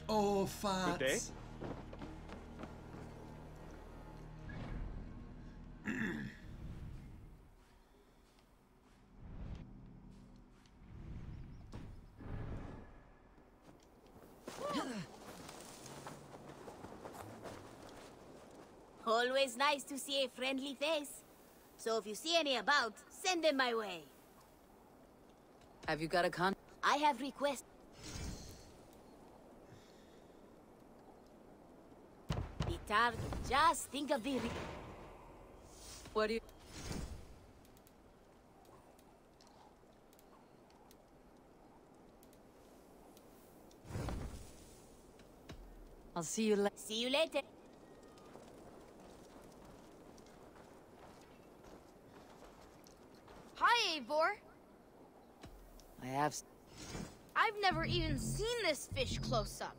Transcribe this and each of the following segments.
Oh, Good day. farts. Always nice to see a friendly face. So if you see any about, send them my way. Have you got a con? I have requests. The target. Just think of the... What do you... I'll see you later. See you later. Hi, Eivor. I have... I've never even seen this fish close up.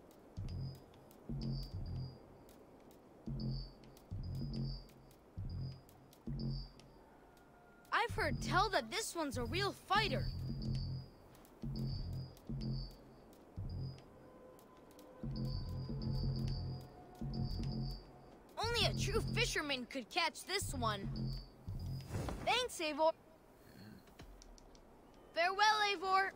I've heard tell that this one's a real fighter. Only a true fisherman could catch this one. Thanks, Eivor. Farewell, Eivor.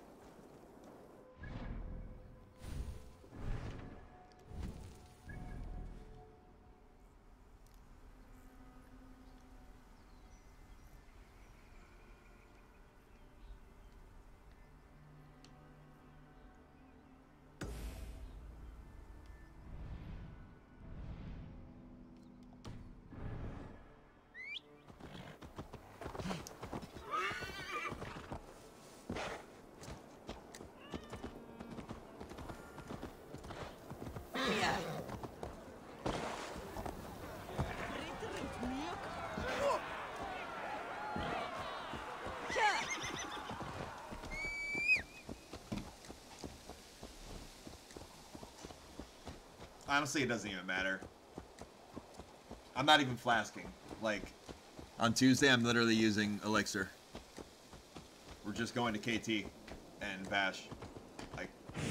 Honestly, it doesn't even matter. I'm not even flasking. Like, on Tuesday, I'm literally using Elixir. We're just going to KT and Bash. Like,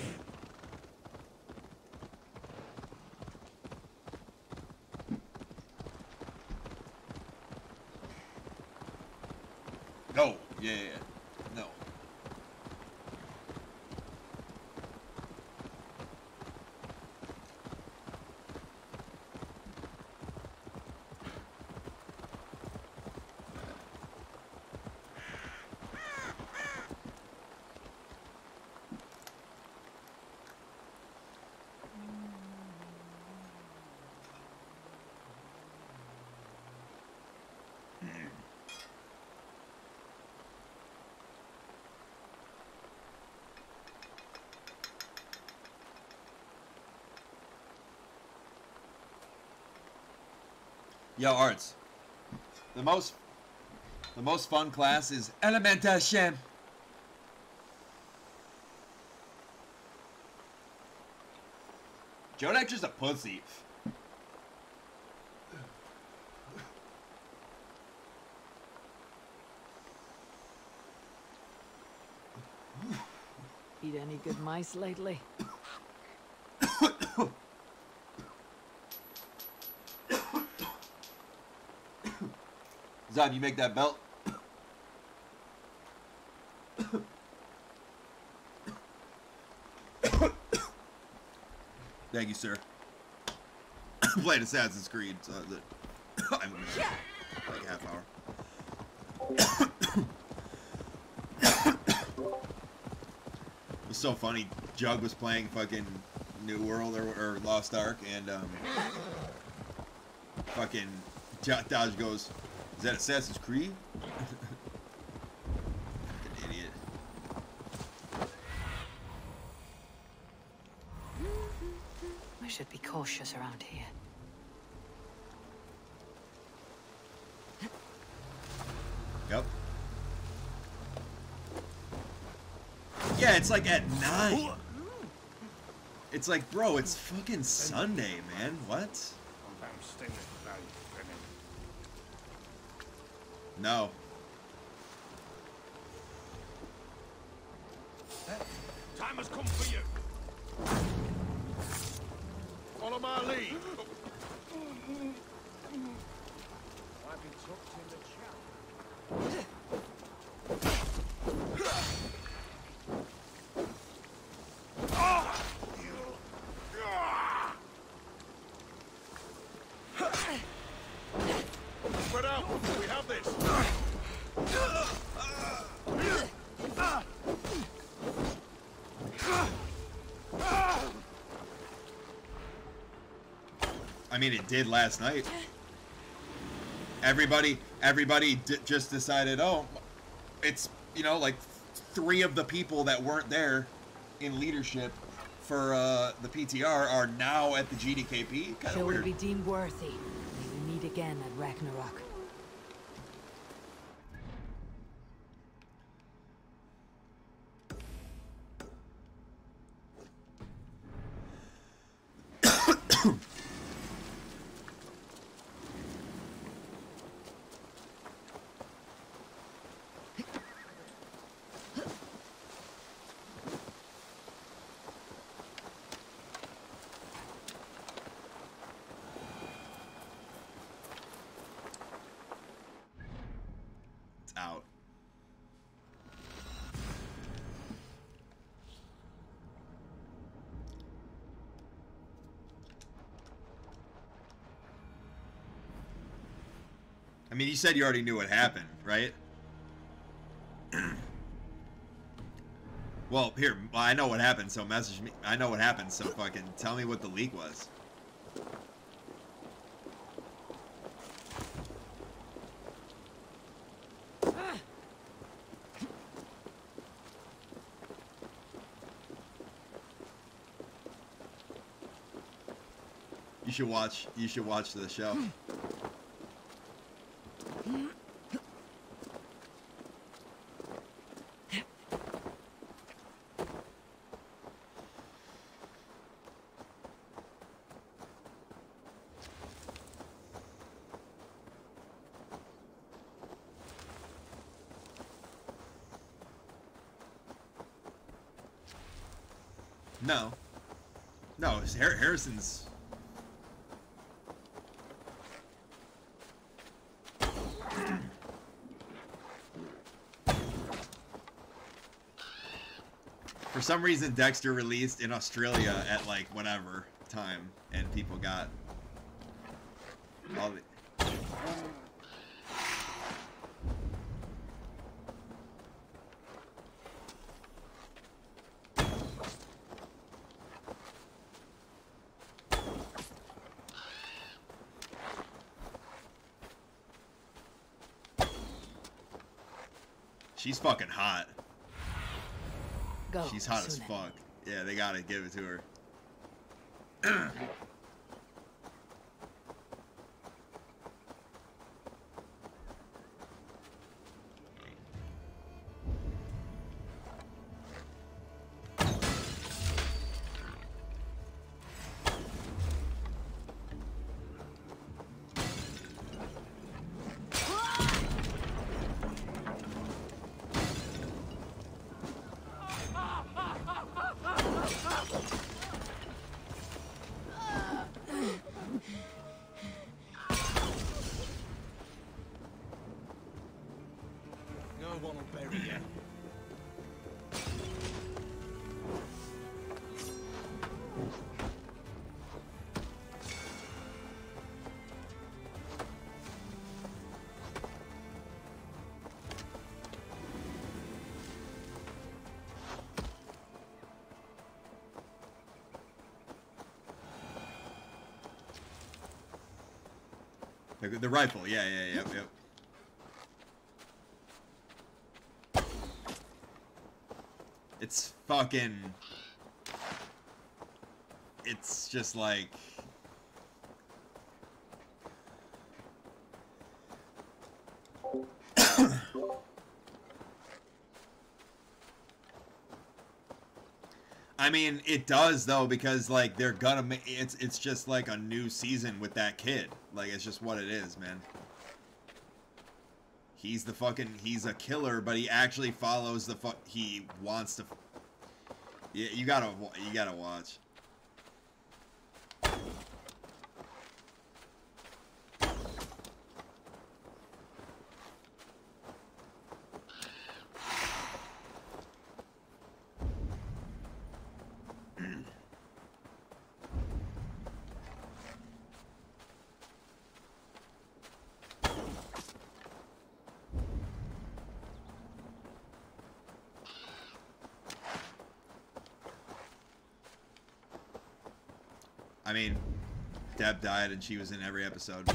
no, yeah, no. Yo, Arts. The most fun class is Elementation. Jodek's just a pussy. Eat any good mice lately? Zab, you make that belt? Thank you, sir. Played Assassin's Creed, so I'm like a half hour. It was so funny. Jug was playing fucking New World or Lost Ark, and fucking Dodge goes, "Is that Assassin's Creed?" Fucking idiot. We should be cautious around here. Yep. Yeah, it's like at 9. It's like, bro, it's fucking Sunday, man. What? No. Time has come for you. Follow my lead. I've been tucked in the chat. Spread out. We have this. I mean, it did last night. Everybody just decided, oh, it's, you know, like 3 of the people that weren't there in leadership for the PTR are now at the GDKP. Kind Shall of we weird. be deemed worthy? May we meet again at Ragnarok. It's out. I mean, you said you already knew what happened, right? Well, here, I know what happened, so message me. I know what happened, so fucking tell me what the leak was. You should watch the show. No. No, it's Harrison's. For some reason, Dexter released in Australia at like whatever time, and people got all the. She's fucking hot. Go. She's hot as Sunan. fuck. Yeah, they gotta give it to her. No one will bury you. The rifle, yeah, yep. It's fucking... It's just like... I mean, it does though, because like they're gonna make it's just like a new season with that kid. Like it's just what it is, man. He's a killer, but he actually follows the he wants to. Yeah, you gotta watch. mean, Deb died and she was in every episode.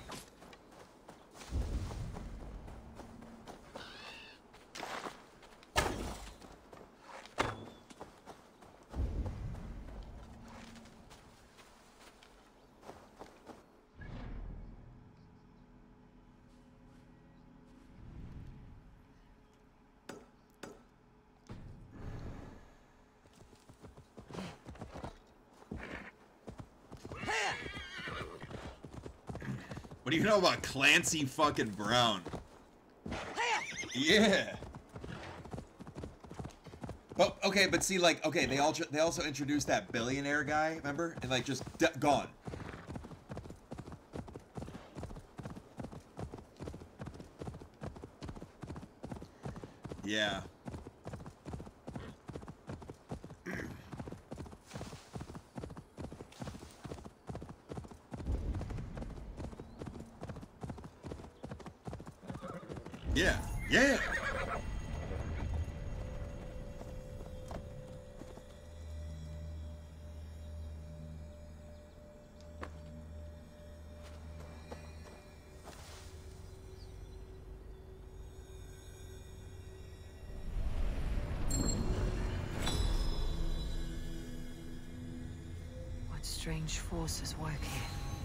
What do you know about Clancy fucking Brown? Yeah. But okay, but see, like, okay, they also introduced that billionaire guy, remember? And like just gone. Yeah. Yeah. Yeah. What strange forces work here?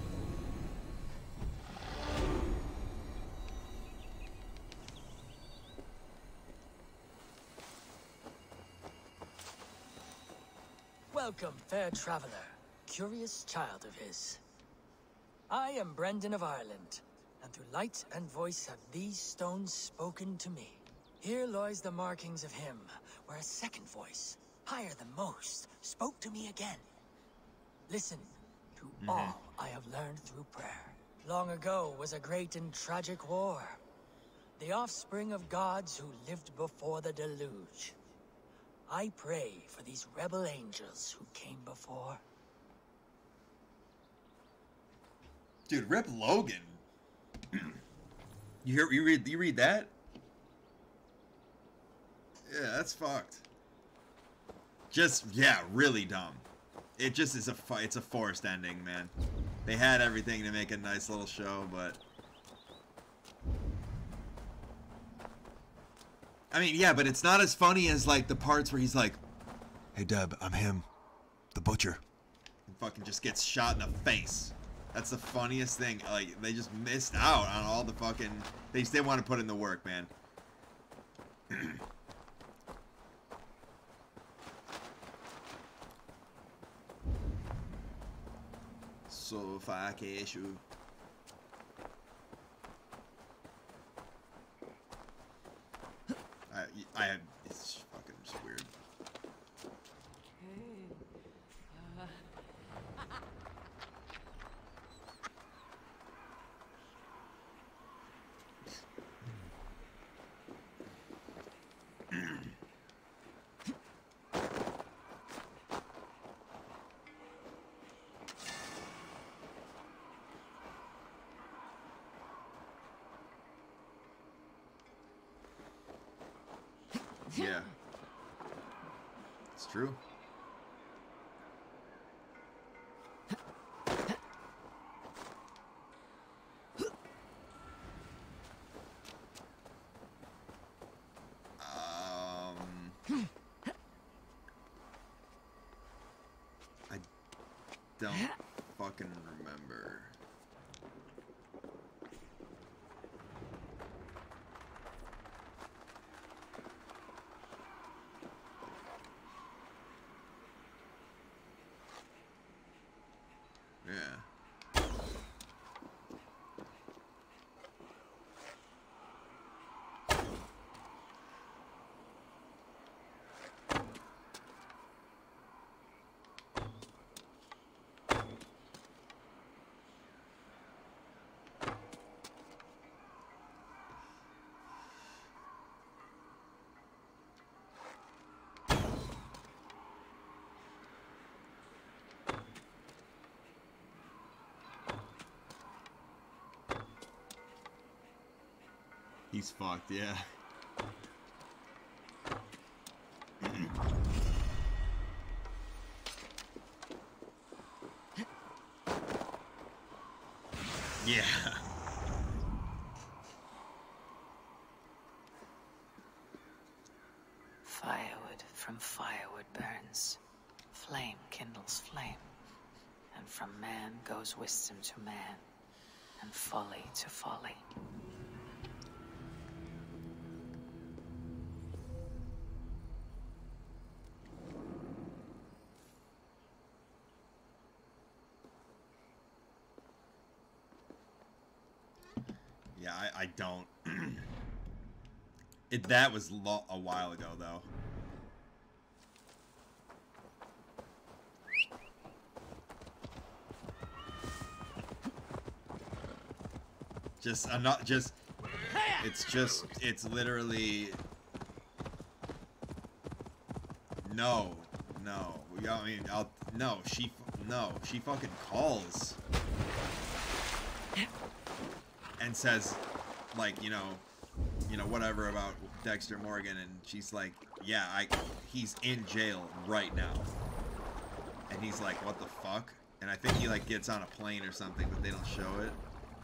Welcome, fair traveler, curious child of his. I am Brendan of Ireland, and through light and voice have these stones spoken to me. Here lies the markings of him, where a second voice, higher than most, spoke to me again. Listen to all I have learned through prayer. Long ago was a great and tragic war. The offspring of gods who lived before the deluge. I pray for these rebel angels who came before. Dude, Rip Logan. You read that? Yeah, that's fucked. Just, yeah, really dumb. It just is it's a forced ending, man. They had everything to make a nice little show, but I mean, yeah, but it's not as funny as like the parts where he's like, "Hey Deb, I'm him, the butcher," and fucking just gets shot in the face. That's the funniest thing. Like, they just missed out on all the fucking. They just didn't want to put in the work, man. So fuck issue. It's fucking just weird. Yeah. It's true. I don't fucking remember. Yeah. He's fucked, yeah. Yeah. Firewood from firewood burns. Flame kindles flame. And from man goes wisdom to man, and folly to folly. Yeah, I don't. That was a while ago, though. I'm not just. It's literally. No. I mean, no, she fucking calls. And says, like, you know, whatever about Dexter Morgan, and she's like, yeah, he's in jail right now. And he's like, what the fuck? And I think he, like, gets on a plane or something, but they don't show it.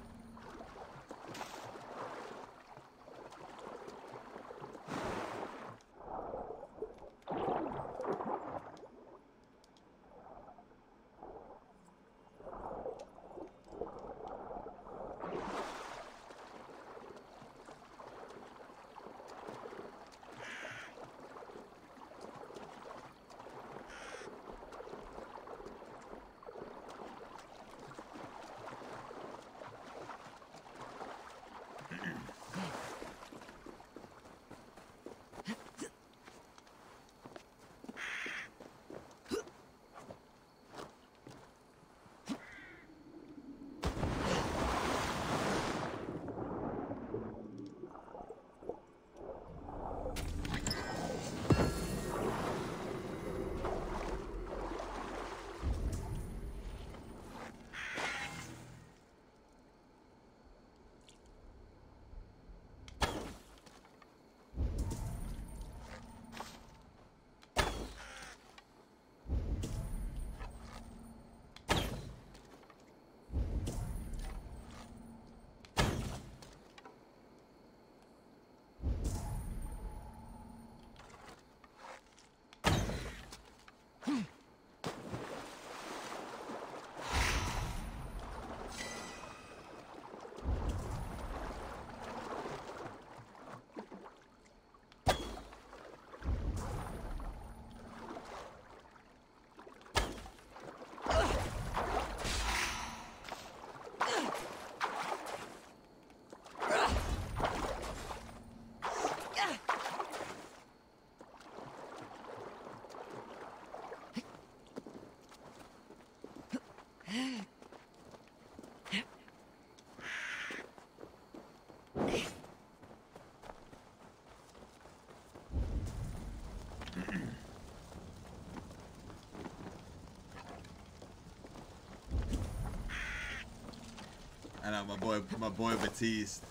I know, my boy Batiste.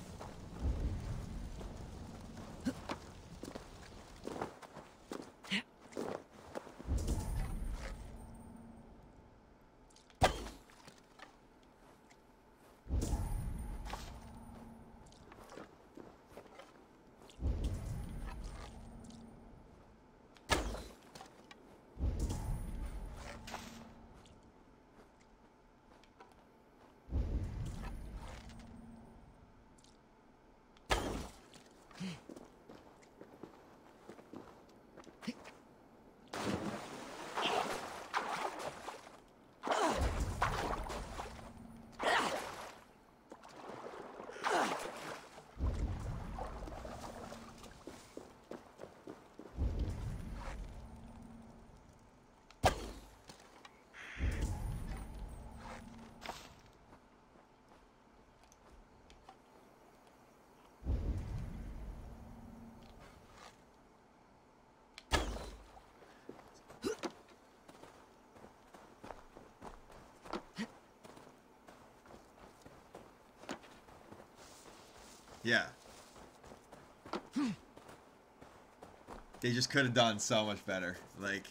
Yeah. They just could have done so much better. Like...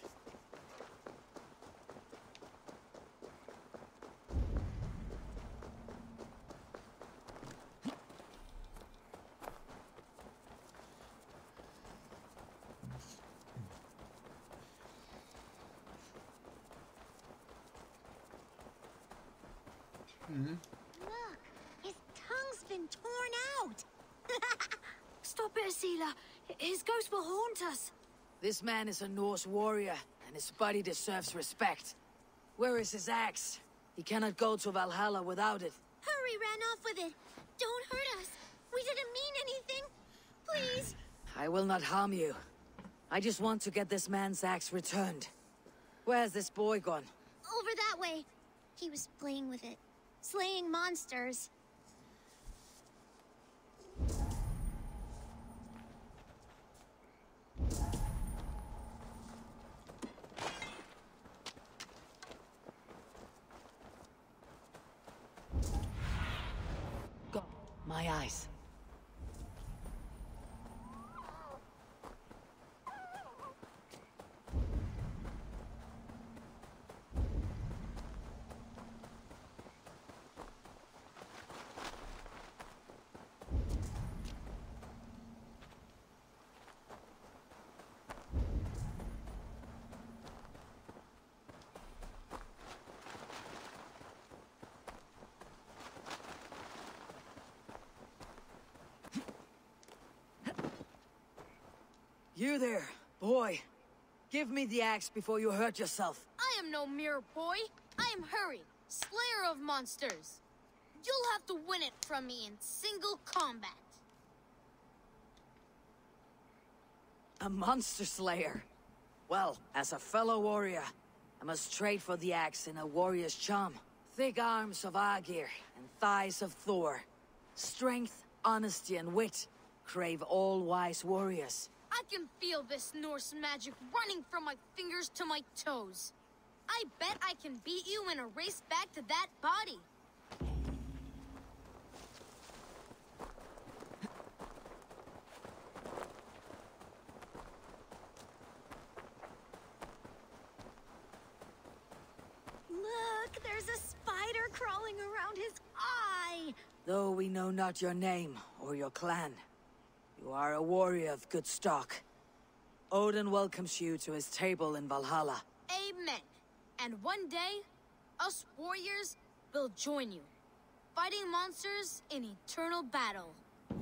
Look, his tongue's been torn out. Stop it, Asila. His ghost will haunt us. This man is a Norse warrior, and his body deserves respect. Where is his axe? He cannot go to Valhalla without it. Hurry ran off with it. Don't hurt us. We didn't mean anything. Please. I will not harm you. I just want to get this man's axe returned. Where's this boy gone? Over that way. He was playing with it. Slaying monsters. Go. My eyes. You there, boy. Give me the axe before you hurt yourself. I am no mere boy. I am Hurry, slayer of monsters. You'll have to win it from me in single combat. A monster slayer. Well, as a fellow warrior, I must trade for the axe in a warrior's charm. Thick arms of Agir and thighs of Thor. Strength, honesty, and wit crave all wise warriors. I can feel this Norse magic running from my fingers to my toes. I bet I can beat you in a race back to that body. Look, there's a spider crawling around his eye. Though we know not your name or your clan, you are a warrior of good stock. Odin welcomes you to his table in Valhalla. Amen. And one day, us warriors will join you, fighting monsters in eternal battle.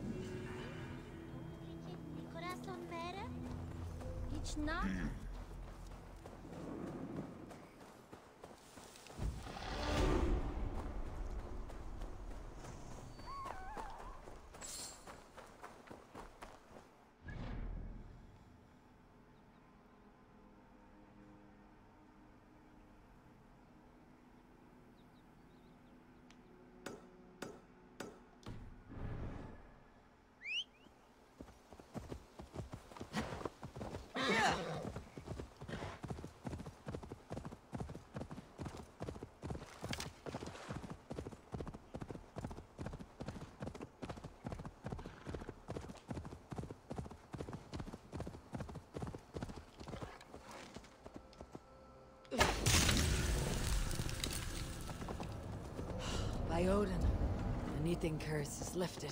By Odin, the Knitting curse is lifted.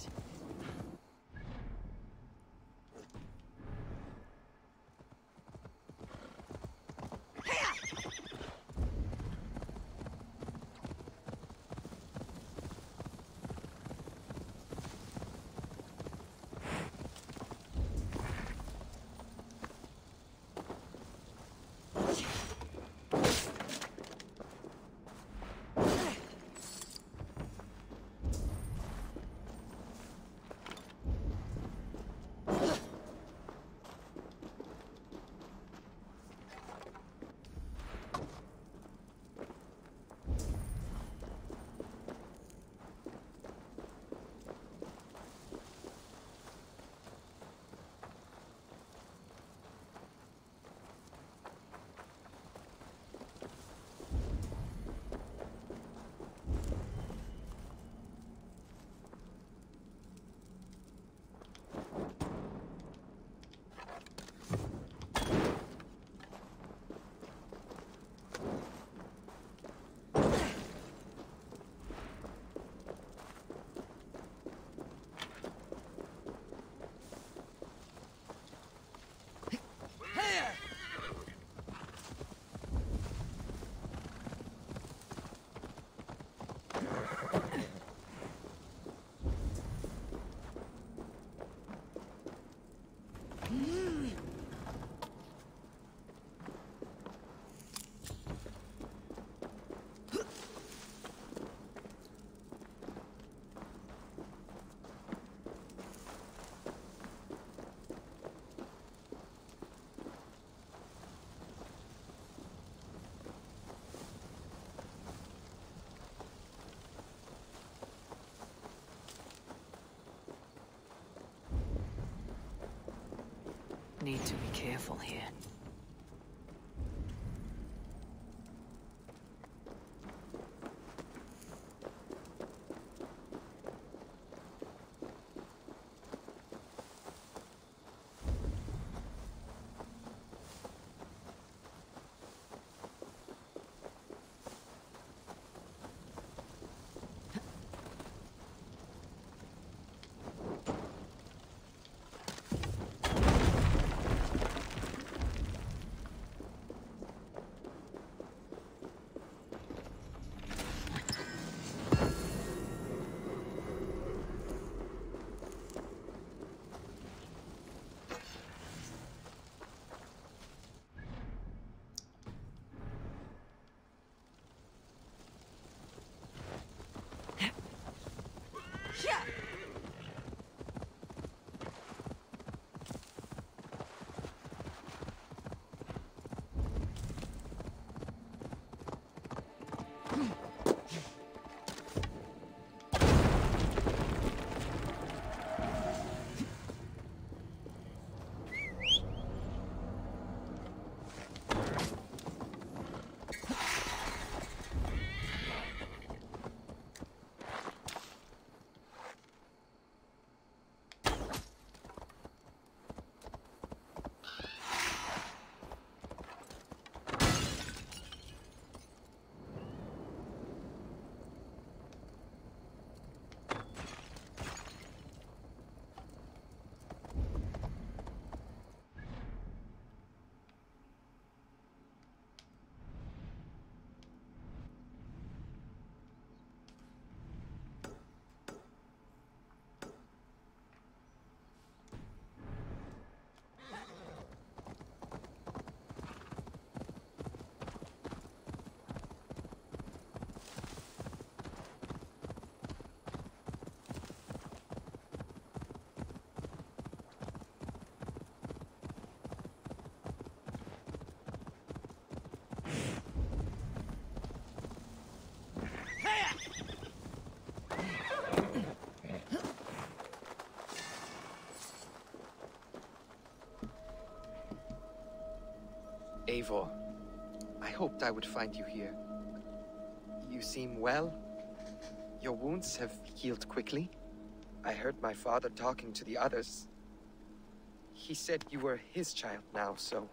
need to be careful here. Eivor, I hoped I would find you here. You seem well. Your wounds have healed quickly. I heard my father talking to the others. He said you were his child now, so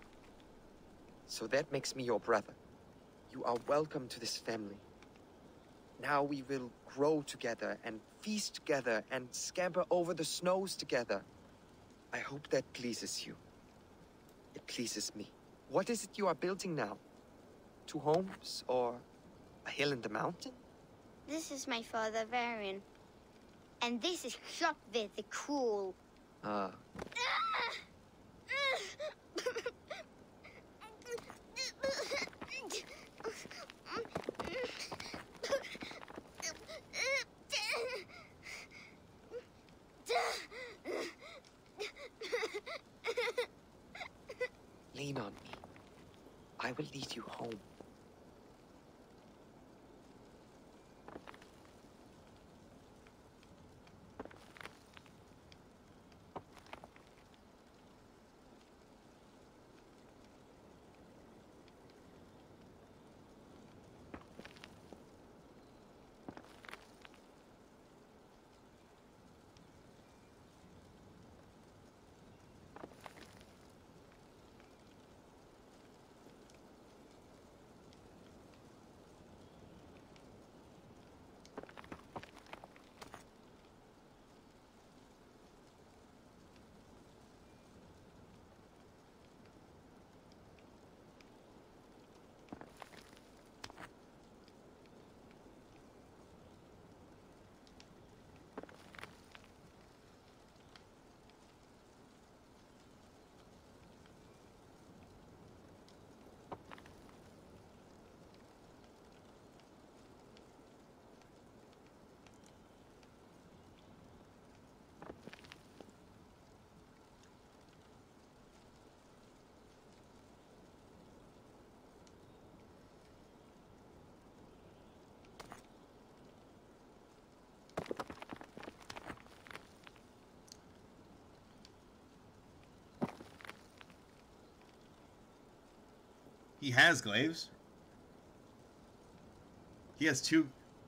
that makes me your brother. You are welcome to this family. Now we will grow together and feast together and scamper over the snows together. I hope that pleases you. It pleases me. What is it you are building now? 2 homes or a hill in the mountain? This is my father, Varian. And this is Hropvir the Cruel. Lean on me. I will lead you home. He has glaives. He has two.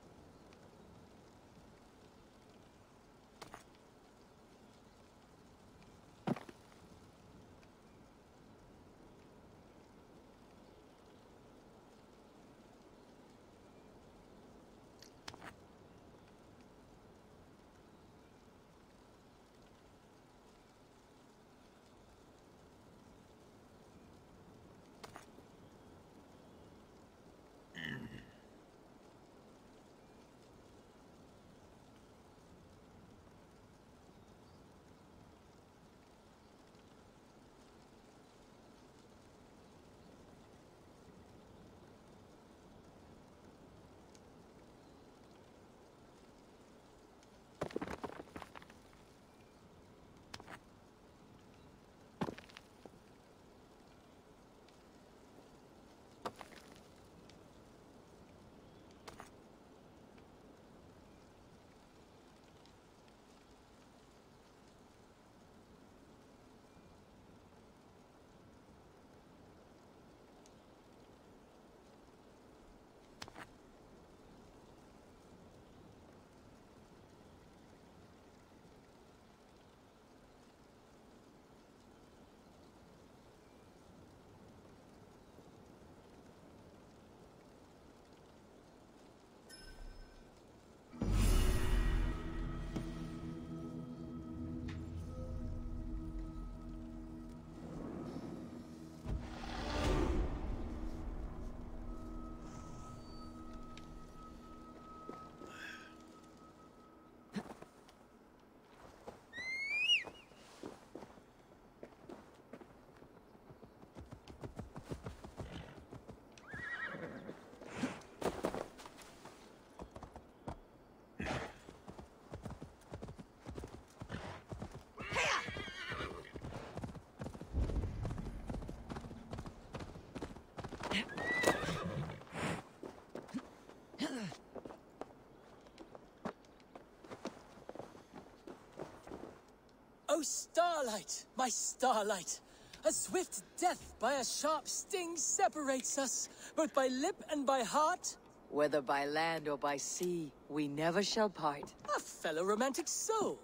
Oh, Starlight, my Starlight! A swift death by a sharp sting separates us, both by lip and by heart. Whether by land or by sea, we never shall part. A fellow romantic soul.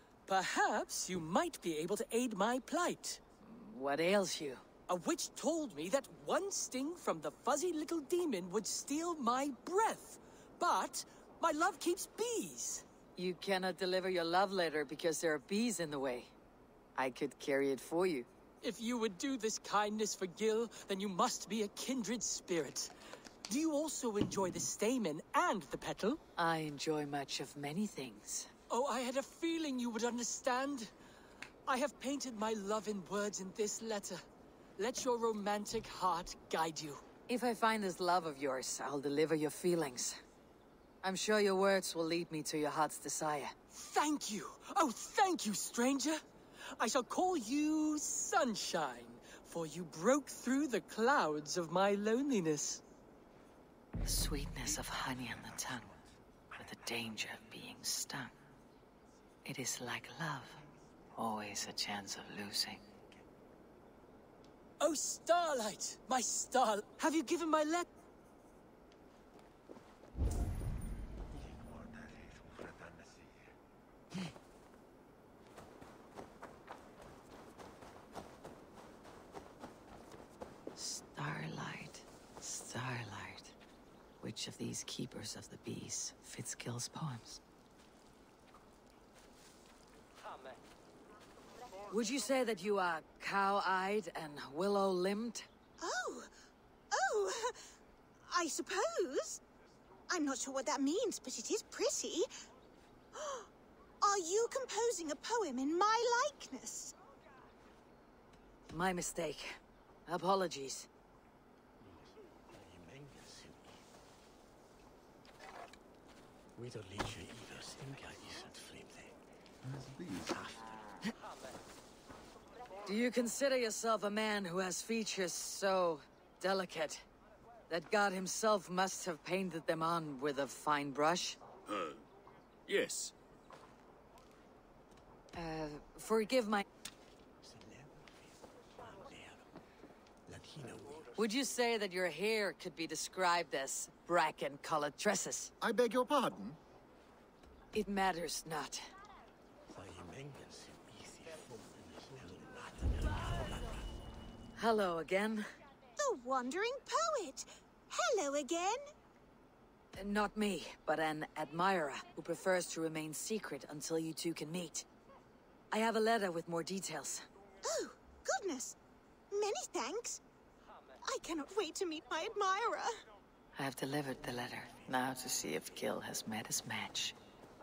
Perhaps you might be able to aid my plight. What ails you? A witch told me that one sting from the fuzzy little demon would steal my breath. But my love keeps bees. You cannot deliver your love letter because there are bees in the way. I could carry it for you. If you would do this kindness for Gil, then you must be a kindred spirit. Do you also enjoy the stamen and the petal? I enjoy much of many things. Oh, I had a feeling you would understand. I have painted my love in words in this letter. Let your romantic heart guide you. If I find this love of yours, I'll deliver your feelings. I'm sure your words will lead me to your heart's desire. Thank you. Oh, thank you, stranger. I shall call you Sunshine, for you broke through the clouds of my loneliness. The sweetness of honey on the tongue, with the danger of being stung. It is like love, always a chance of losing. Oh, Starlight, my star, have you given my letter? Starlight, Starlight. Which of these keepers of the bees fits Gil's poems? Would you say that you are cow-eyed and willow-limbed? Oh, I suppose. I'm not sure what that means, but it is pretty. Are you composing a poem in my likeness? My mistake. Apologies. Do you consider yourself a man who has features so delicate that God himself must have painted them on with a fine brush? Yes. Forgive my... Would you say that your hair could be described as bracken-colored tresses? I beg your pardon? It matters not. Hello again. The Wandering Poet. Hello again. Not me, but an admirer who prefers to remain secret until you two can meet. I have a letter with more details. Oh, goodness. Many thanks. I cannot wait to meet my admirer. I have delivered the letter, now to see if Gil has met his match.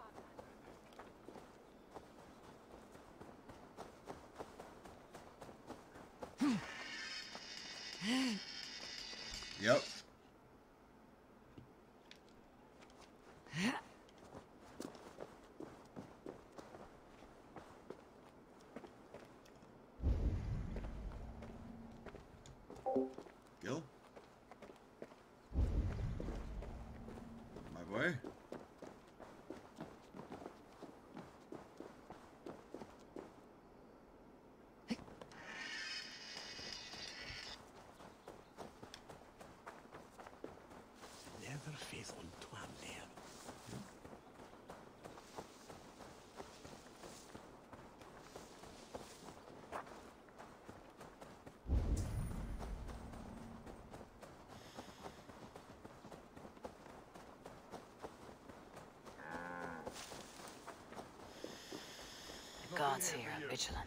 Yep. Gil? My boy? Never faith on Tuan there. The gods here are vigilant.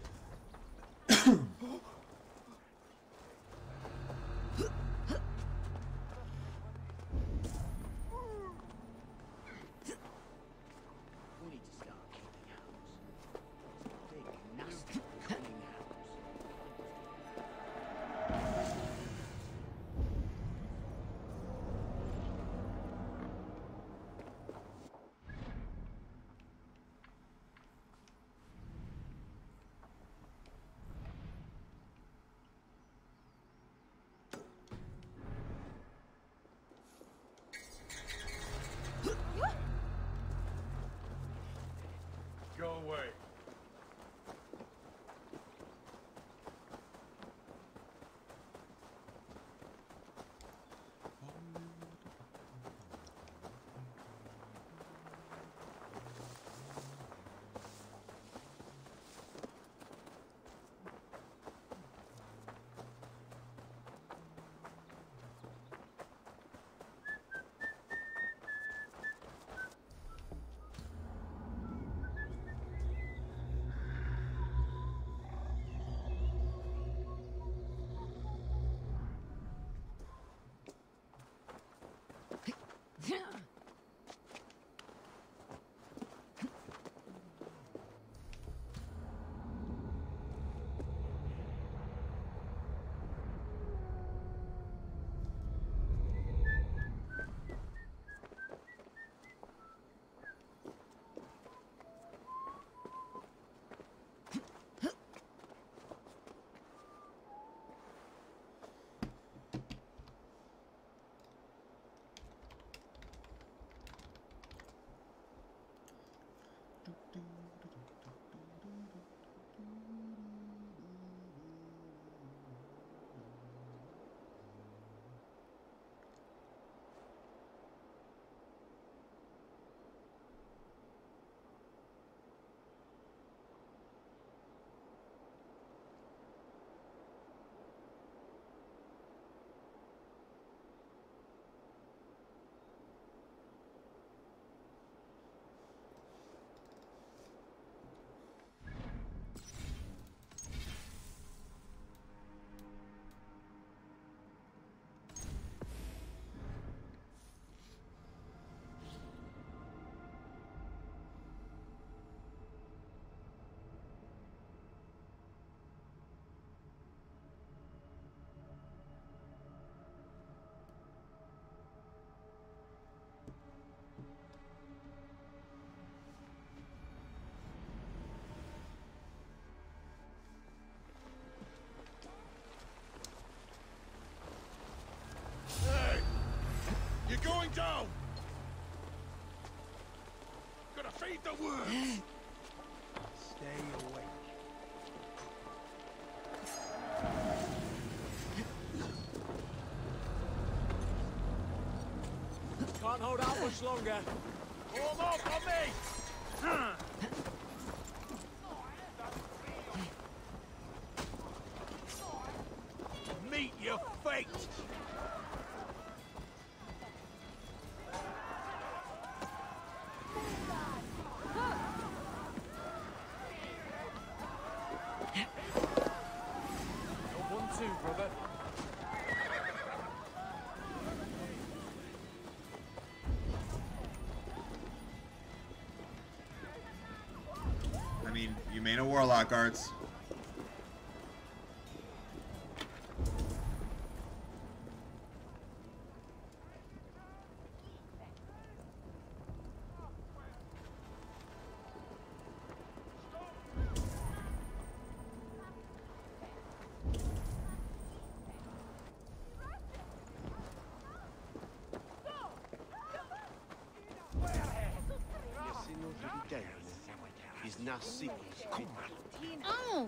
We need to start keeping hounds. Big, nasty, cunning hounds. Go away. You're going down! Gotta feed the worms! Stay awake. much longer. Warm up on me! Meet your fate! You're 1-2, brother. I mean, you made a warlock arts. Oh!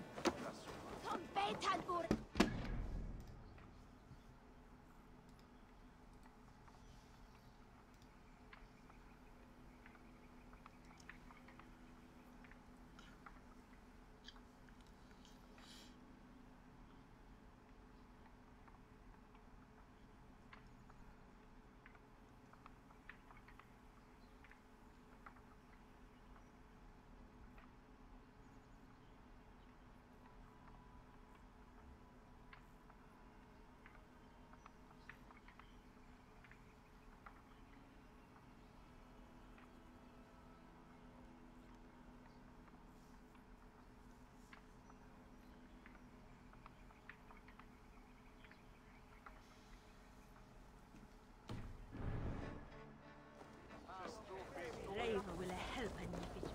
will help an individual.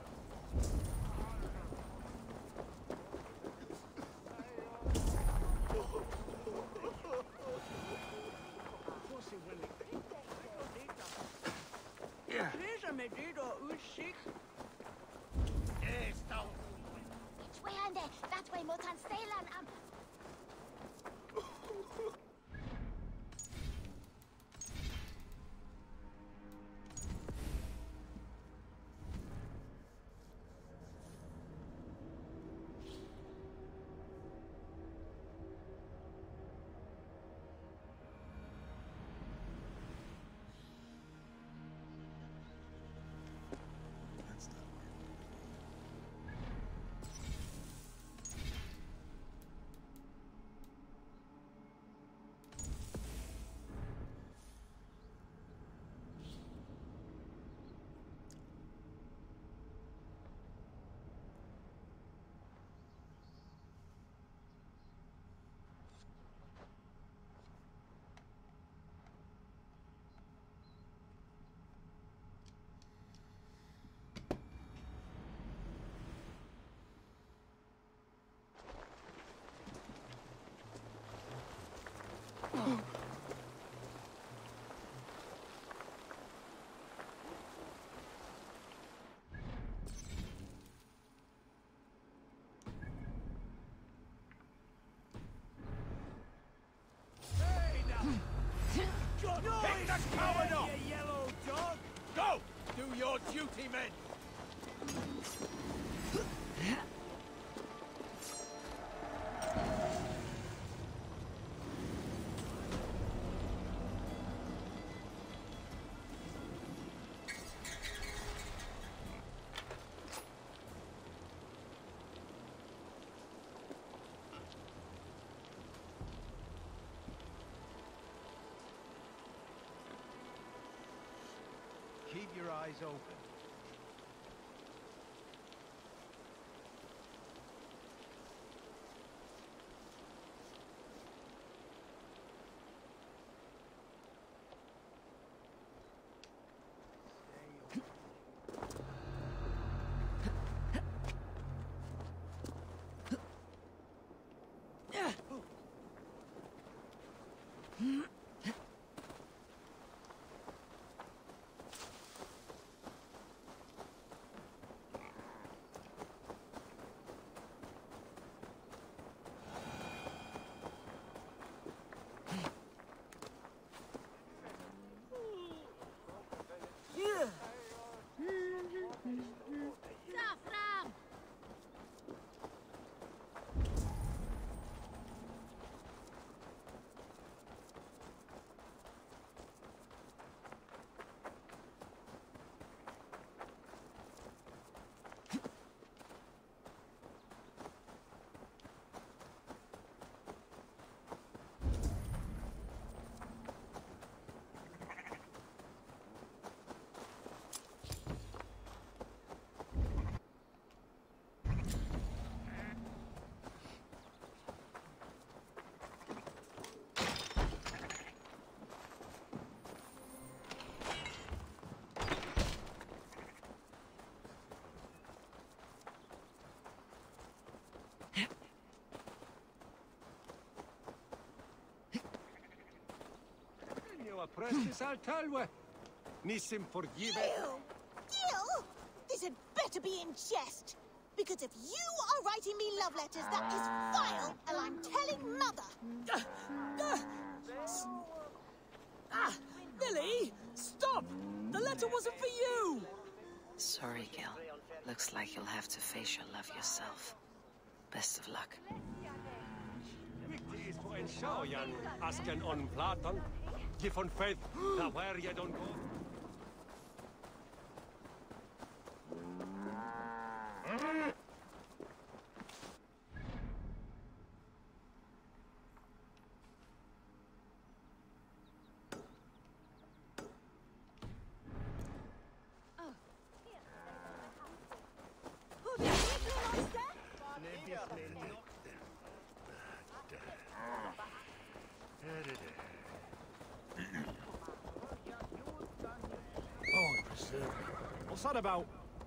That's why Motan Ceylan Pick the coward up! You yellow dog! Go! Do your duty, men! Keep your eyes open. prestis al talwe. Nissim forgive. Gil! This had better be in jest. Because if you are writing me love letters, that is vile, and I'm telling Mother. Lily! Stop! The letter wasn't for you! Sorry, Gil. Looks like you'll have to face your love yourself. Best of luck. Viktig is på en sjøjan, asken on Platon. Give on faith, da where you don't go. Lord preserve me. What's that about?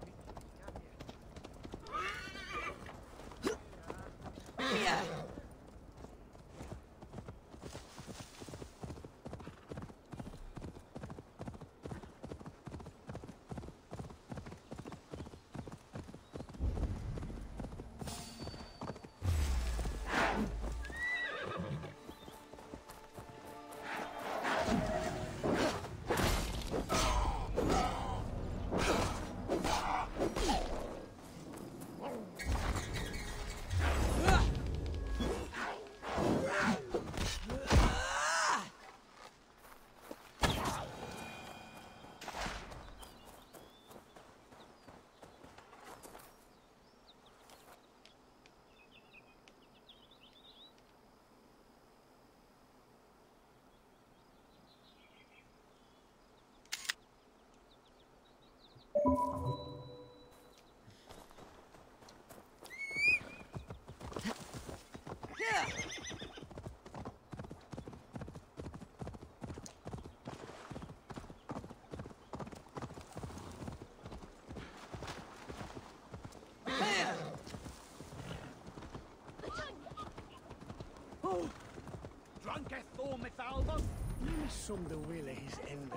Drunketh Thormith Albon? Som de ville his ende.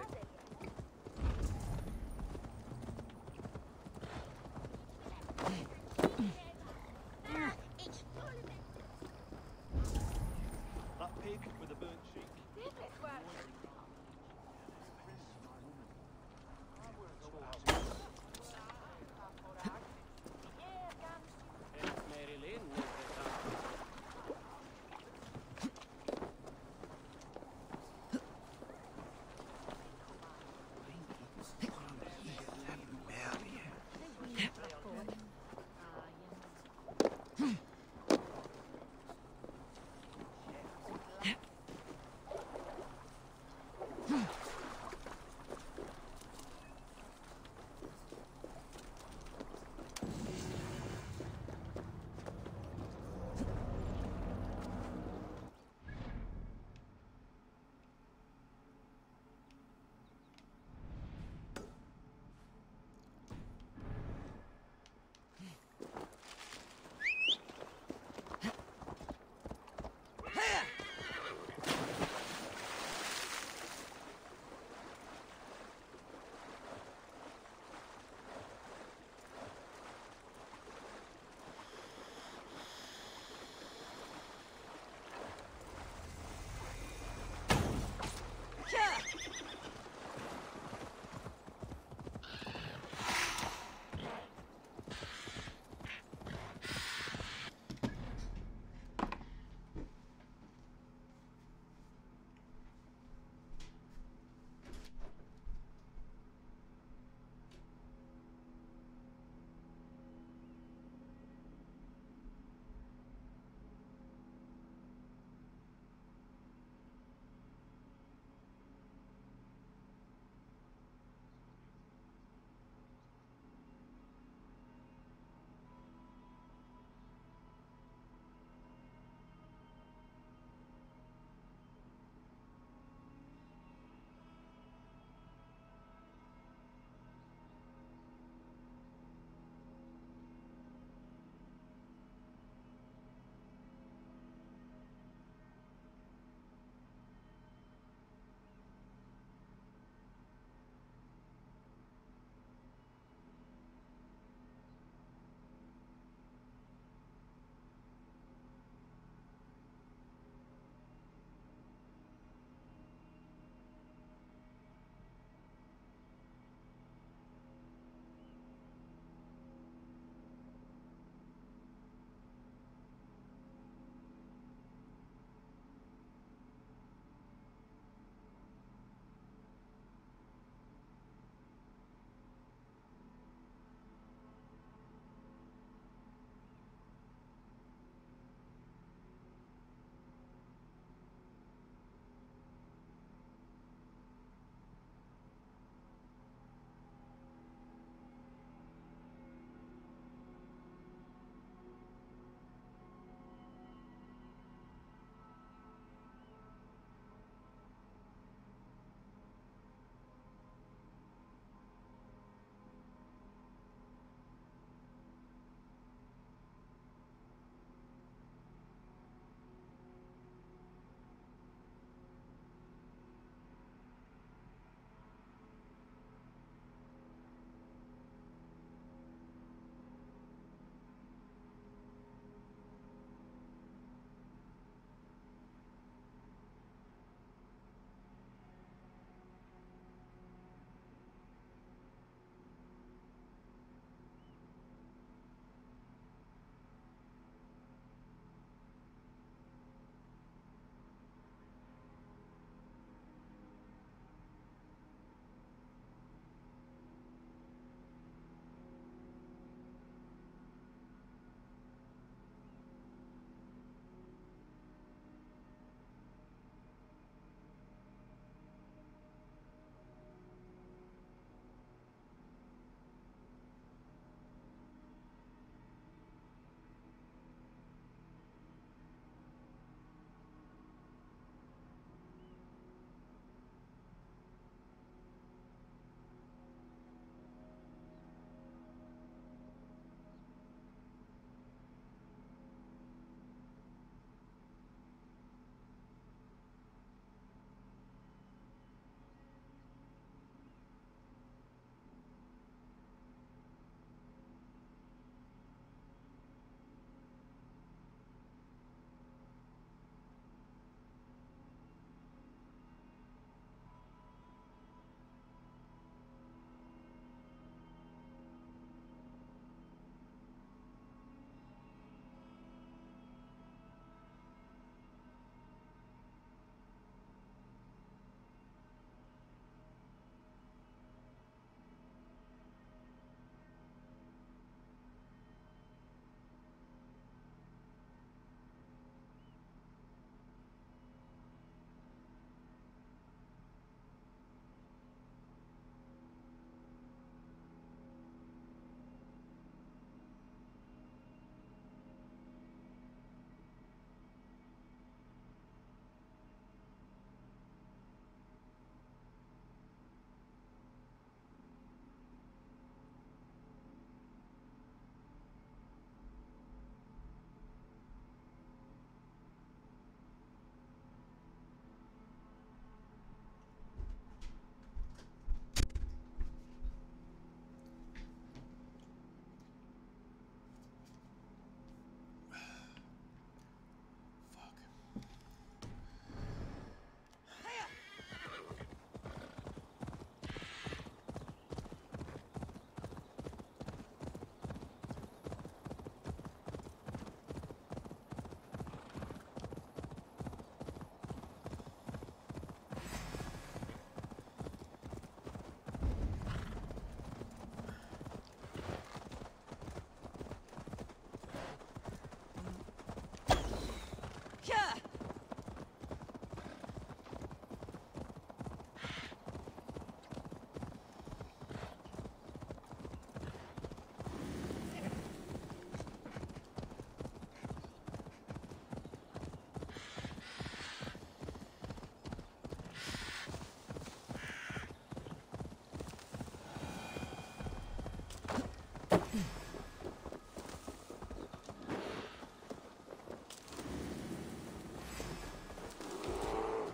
That pig with the burnt cheek. Mary Lynn.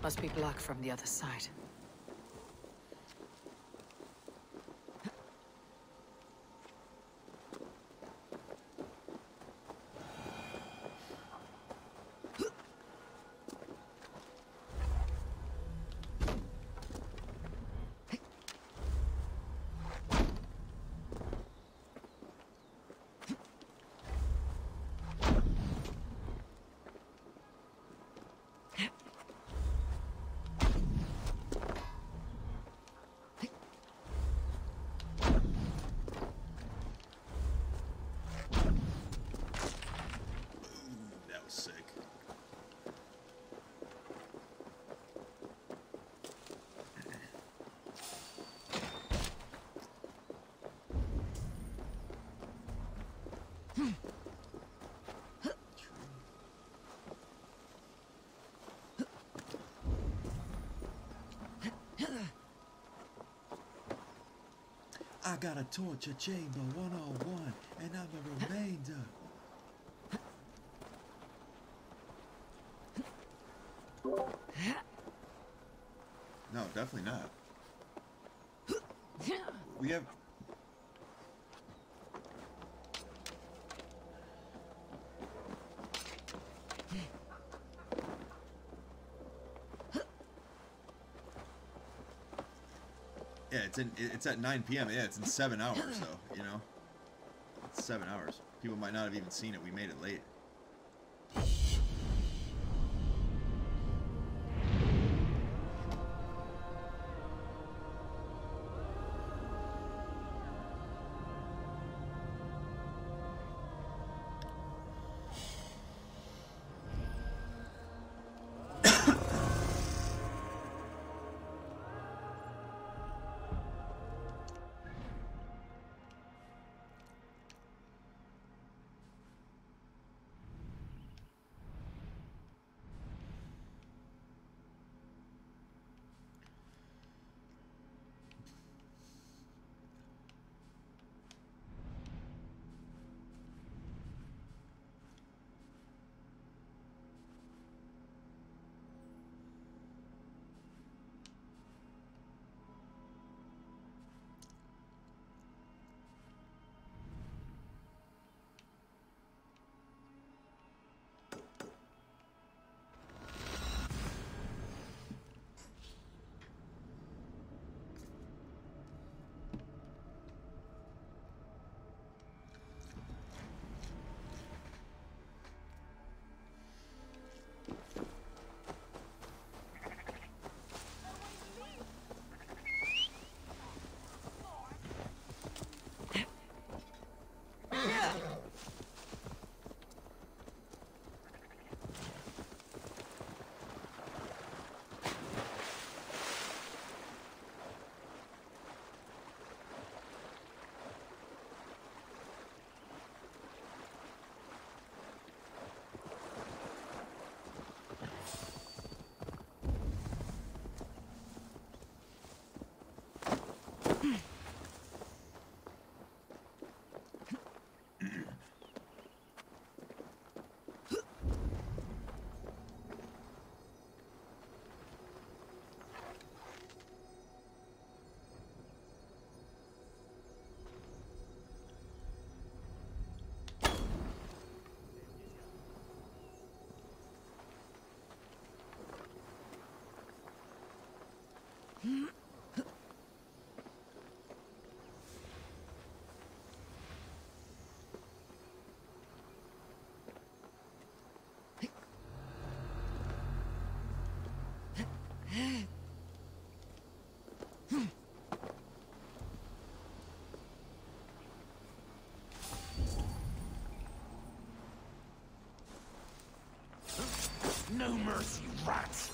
Must be blocked from the other side. That was sick. I got a torture chamber 101, and I'm a remainder. No, definitely not. We have... Yeah, it's at 9 p.m. Yeah, it's in 7 hours, so, you know. It's 7 hours. People might not have even seen it. We made it late. No mercy, rats!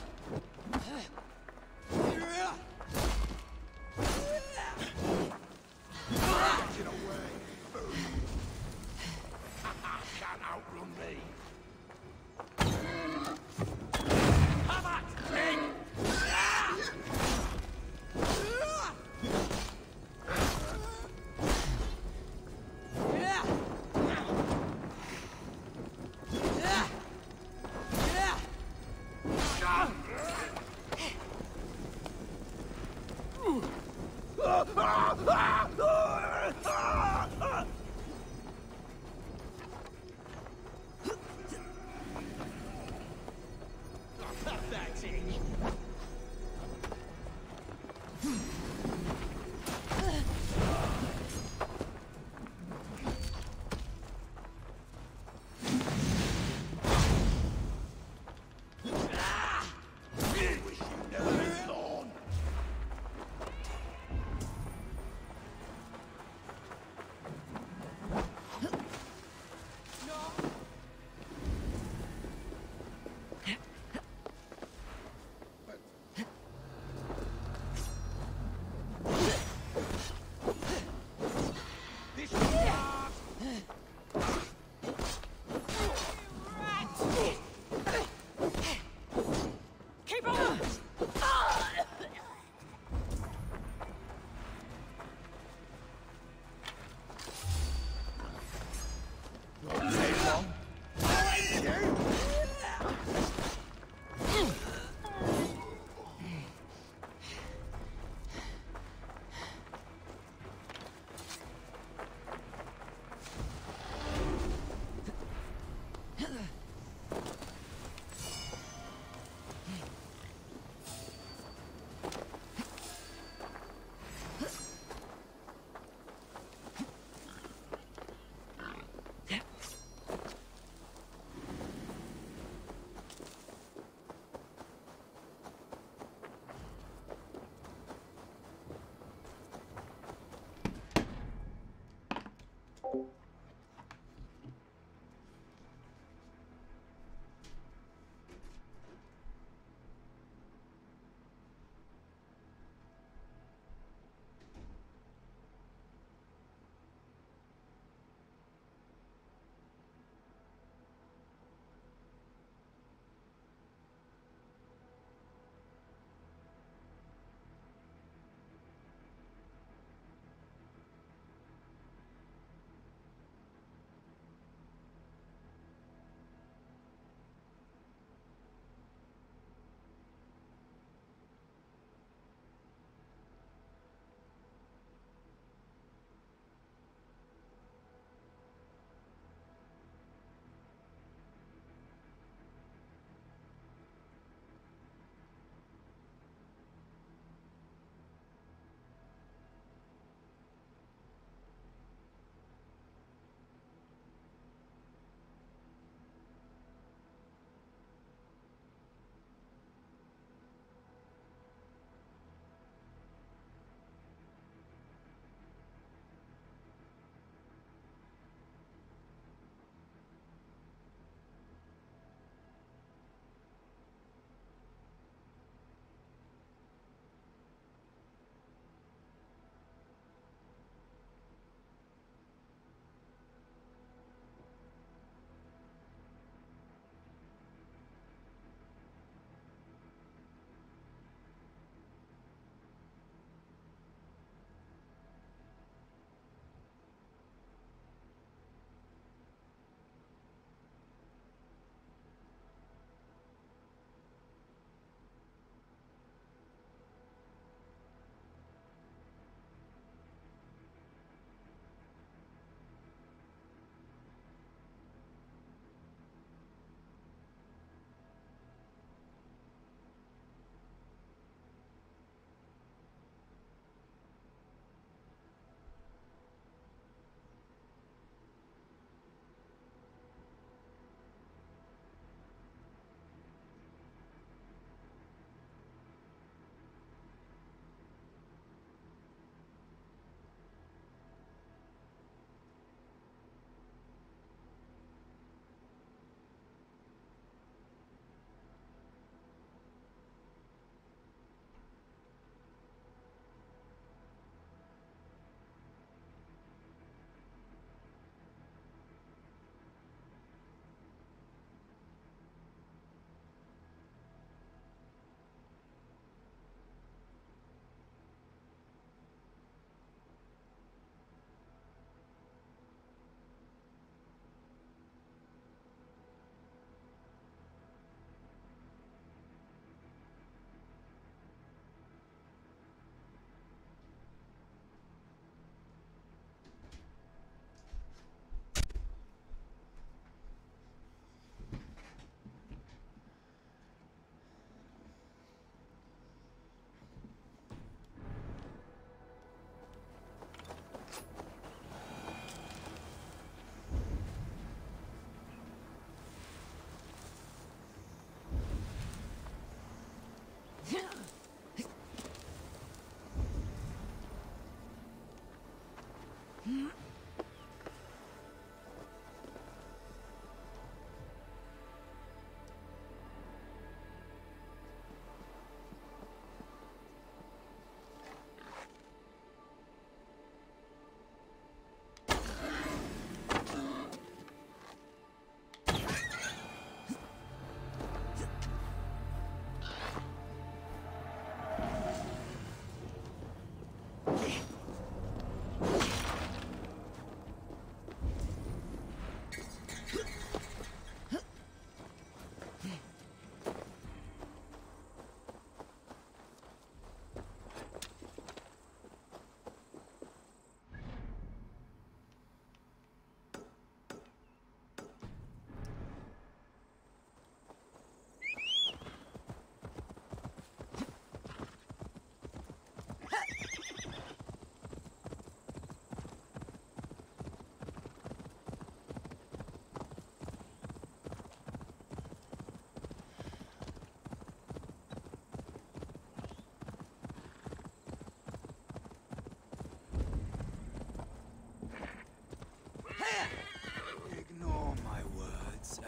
Get away, fool! Can't outrun me! Have at, pig!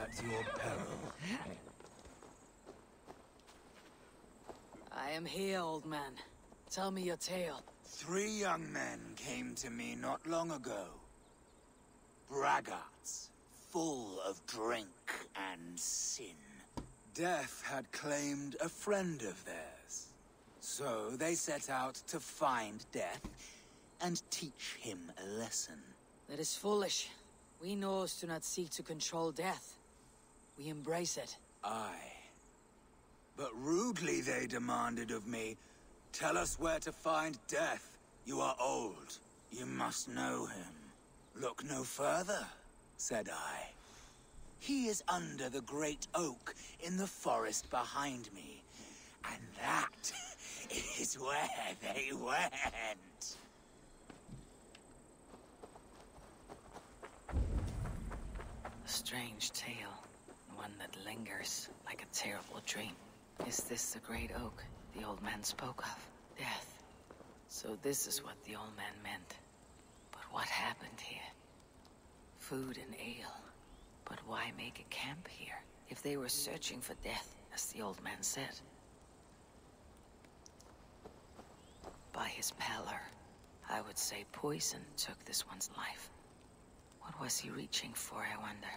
at your peril. I am here, old man. Tell me your tale. 3 young men came to me not long ago. Braggarts, full of drink and sin. Death had claimed a friend of theirs. So they set out to find Death and teach him a lesson. That is foolish. We Norse do not seek to control death. We embrace it. Aye. But rudely they demanded of me, tell us where to find Death. You are old. You must know him. Look no further, said I. He is under the great oak in the forest behind me. And that is where they went. A strange tale, one that lingers like a terrible dream. Is this the great oak the old man spoke of? Death. So this is what the old man meant. But what happened here? Food and ale. But why make a camp here, if they were searching for death, as the old man said? By his pallor, I would say poison took this one's life. What was he reaching for, I wonder?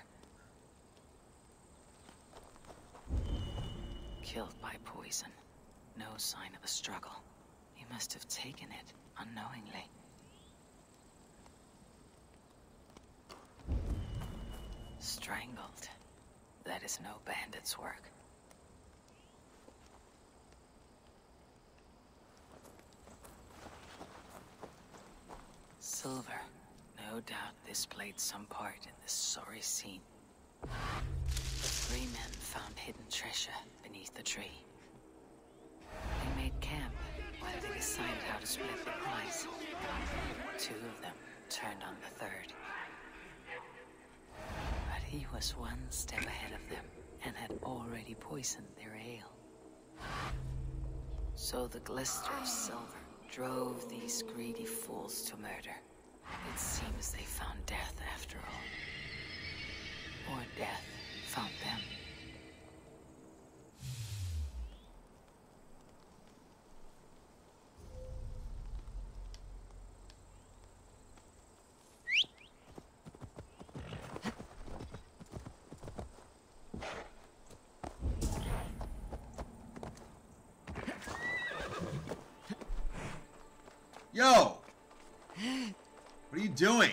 Killed by poison. No sign of a struggle. He must have taken it unknowingly. Strangled. That is no bandit's work. Silver. No doubt this played some part in this sorry scene. The 3 men found hidden treasure beneath the tree. They made camp while they decided how to split the prize. 2 of them turned on the 3rd. But he was one step ahead of them and had already poisoned their ale. So the glister of silver drove these greedy fools to murder. It seems they found death after all. Or death found them. Yo! What are you doing?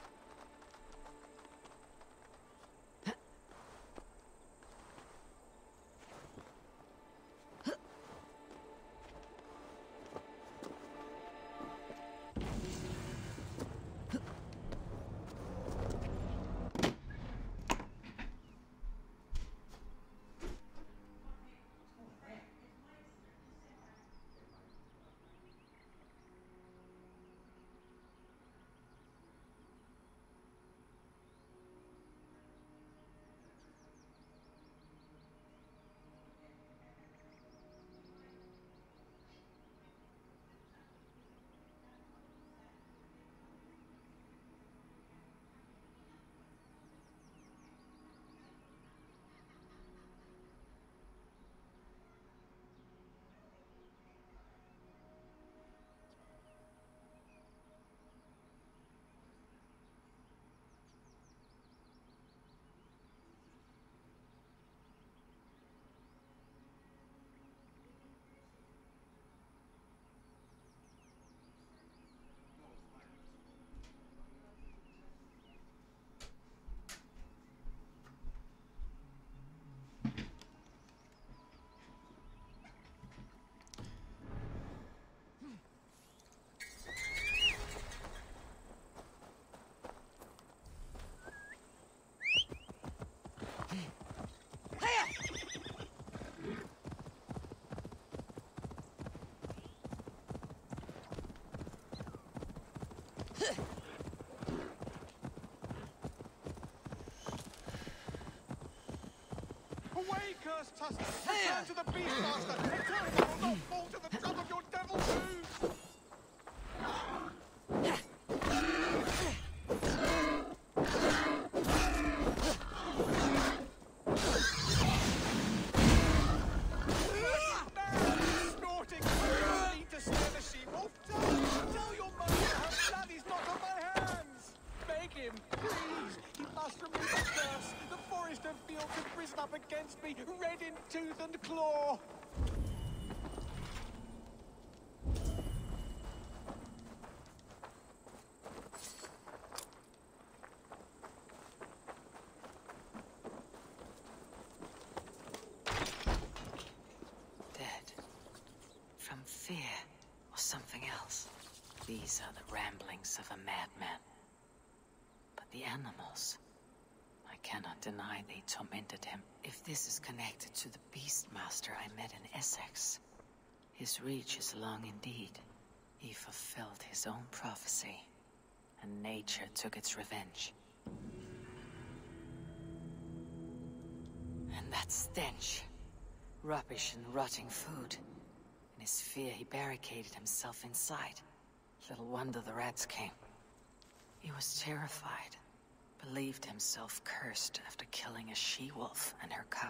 Away, cursed tusk! Return to the Beastmaster! Return, or will not fall to the top of your devil shoes! from me the curse. The forest of fields have risen up against me, red in tooth and claw. Dead. From fear or something else. These are the ramblings of a madman. But the animals, I cannot deny they tormented him. If this is connected to the Beastmaster I met in Essex, his reach is long indeed. He fulfilled his own prophecy, and nature took its revenge. And that stench, rubbish and rotting food. In his fear, he barricaded himself inside. Little wonder the rats came. He was terrified, believed himself cursed after killing a she-wolf and her cub.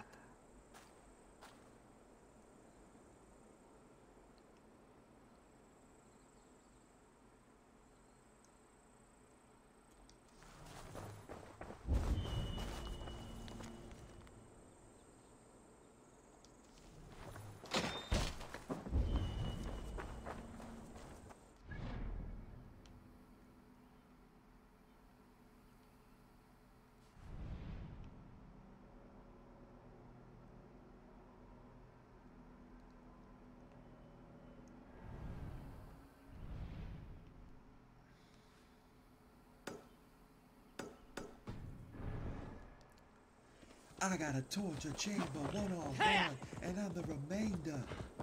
I got a torture chamber one-on-one, and I'm the remainder.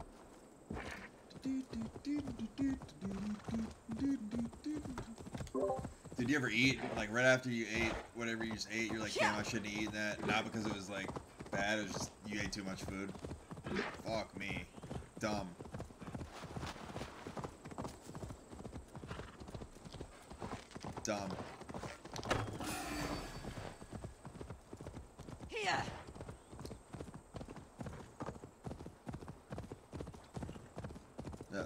Did you ever eat, like, right after you ate whatever you just ate, you're like, damn, I shouldn't have eaten that? Not because it was, like, bad, it was just you ate too much food. Fuck me. Dumb. Dumb. Here! Yeah.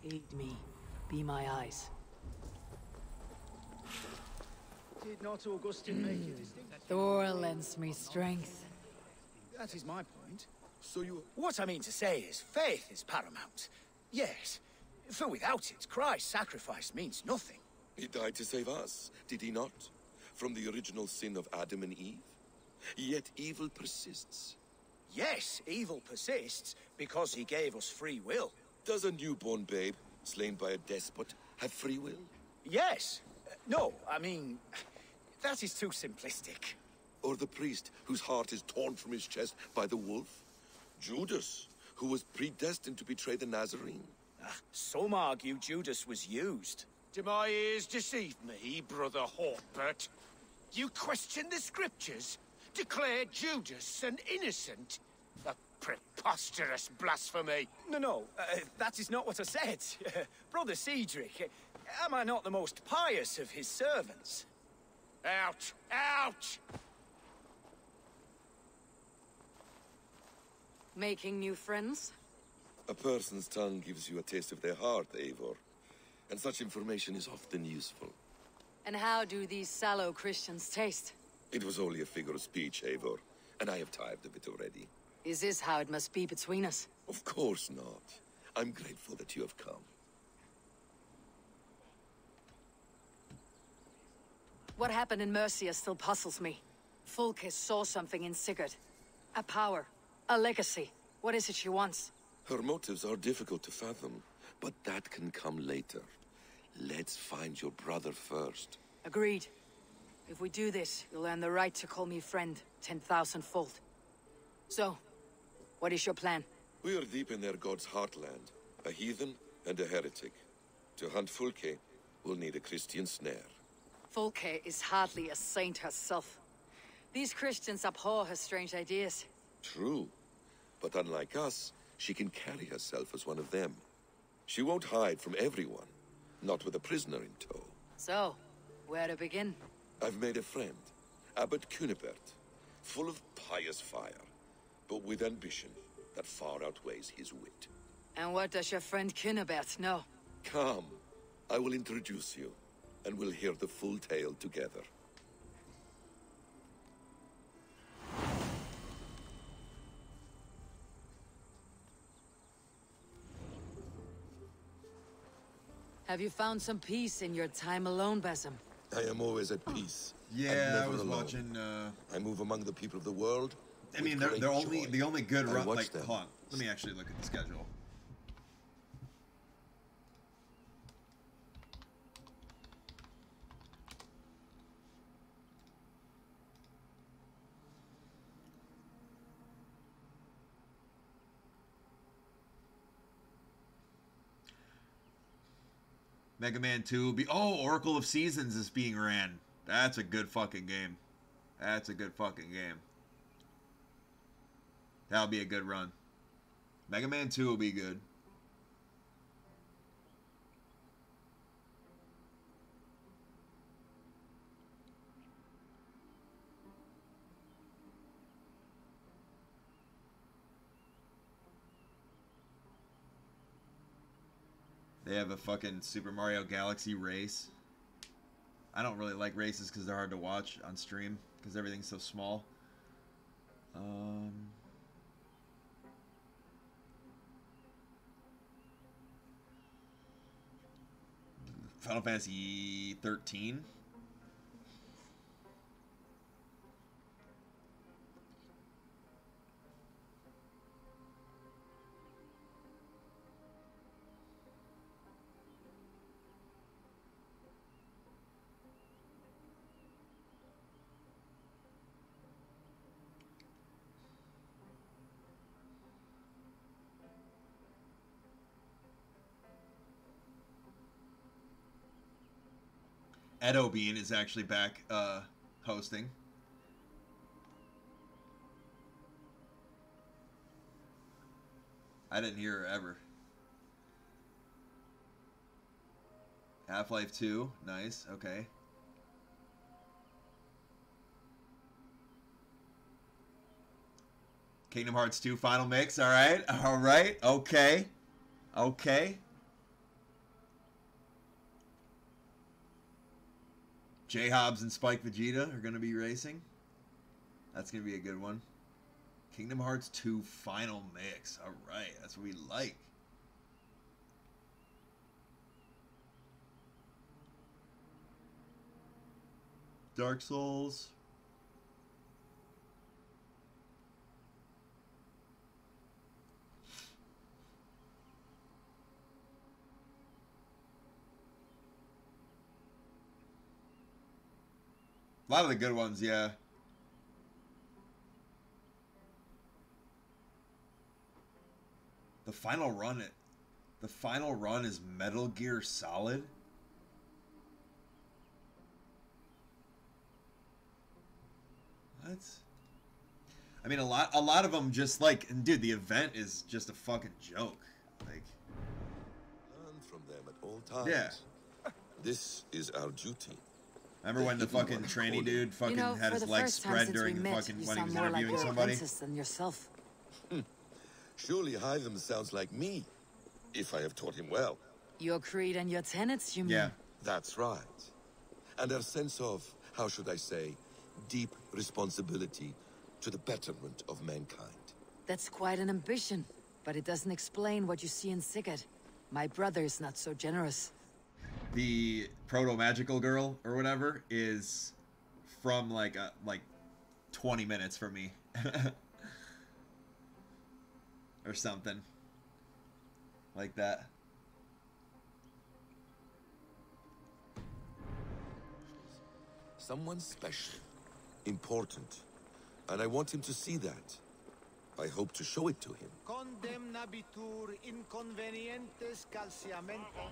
Aid me. Be my eyes. Did not Augustine make a distinction? Thor lends me strength. That is my point. So you... What I mean to say is, faith is paramount. Yes, for without it, Christ's sacrifice means nothing. He died to save us, did he not? From the original sin of Adam and Eve? Yet evil persists. Yes, evil persists because he gave us free will. Does a newborn babe, slain by a despot, have free will? Yes. No, I mean, that is too simplistic. Or the priest whose heart is torn from his chest by the wolf? Judas, who was predestined to betray the Nazarene? Some argue Judas was used. Do my ears deceive me, Brother Hawkbert? You question the scriptures? Declare Judas an innocent? A preposterous blasphemy! No, that is not what I said. Brother Cedric, am I not the most pious of his servants? Out! Out! Making new friends? A person's tongue gives you a taste of their heart, Eivor. And such information is often useful. And how do these sallow Christians taste? It was only a figure of speech, Eivor, and I have tired of it already. Is this how it must be between us? Of course not. I'm grateful that you have come. What happened in Mercia still puzzles me. Fulke saw something in Sigurd. A power. A legacy. What is it she wants? Her motives are difficult to fathom, but that can come later. Let's find your brother first. Agreed. If we do this, you'll earn the right to call me friend 10,000-fold. So, what is your plan? We are deep in their god's heartland. A heathen and a heretic. To hunt Fulke, we'll need a Christian snare. Fulke is hardly a saint herself. These Christians abhor her strange ideas. True. But unlike us, she can carry herself as one of them. She won't hide from everyone. Not with a prisoner in tow. So, where to begin? I've made a friend. Abbot Cunibert. Full of pious fire. But with ambition that far outweighs his wit. And what does your friend Cunibert know? Come. I will introduce you. And we'll hear the full tale together. Have you found some peace in your time alone, Basim? I am always at peace. Yeah, I was alone. watching. I move among the people of the world. I mean, they're the only good run. Like, them. hold on. Let me actually look at the schedule. Mega Man 2 will be... Oh, Oracle of Seasons is being ran. That's a good fucking game. That's a good fucking game. That'll be a good run. Mega Man 2 will be good. They have a fucking Super Mario Galaxy race. I don't really like races because they're hard to watch on stream because everything's so small. Final Fantasy 13. Edo Bean is actually back hosting. I didn't hear her ever. Half-Life 2, nice, okay. Kingdom Hearts 2 Final Mix, alright, okay. Okay. J-Hobbs and Spike Vegeta are going to be racing. That's going to be a good one. Kingdom Hearts 2 Final Mix. All right, that's what we like. Dark Souls. A lot of the good ones, yeah. The final run is Metal Gear Solid. What? I mean, a lot of them just like, and dude, the event is just a fucking joke. Like, learn from them at all times. Yeah. This is our duty. Remember when the fucking trainee dude fucking had his legs spread during the fucking when he was interviewing somebody? Than yourself. Surely Hytham sounds like me, if I have taught him well. Your creed and your tenets, you mean? Yeah. That's right. And our sense of, how should I say, deep responsibility to the betterment of mankind. That's quite an ambition, but it doesn't explain what you see in Sigurd. My brother is not so generous. The proto-magical girl or whatever is from like 20 minutes from me. Or something like that. Someone special, important, and I want him to see that. I hope to show it to him. Condemnabitur inconvenientes calciamento.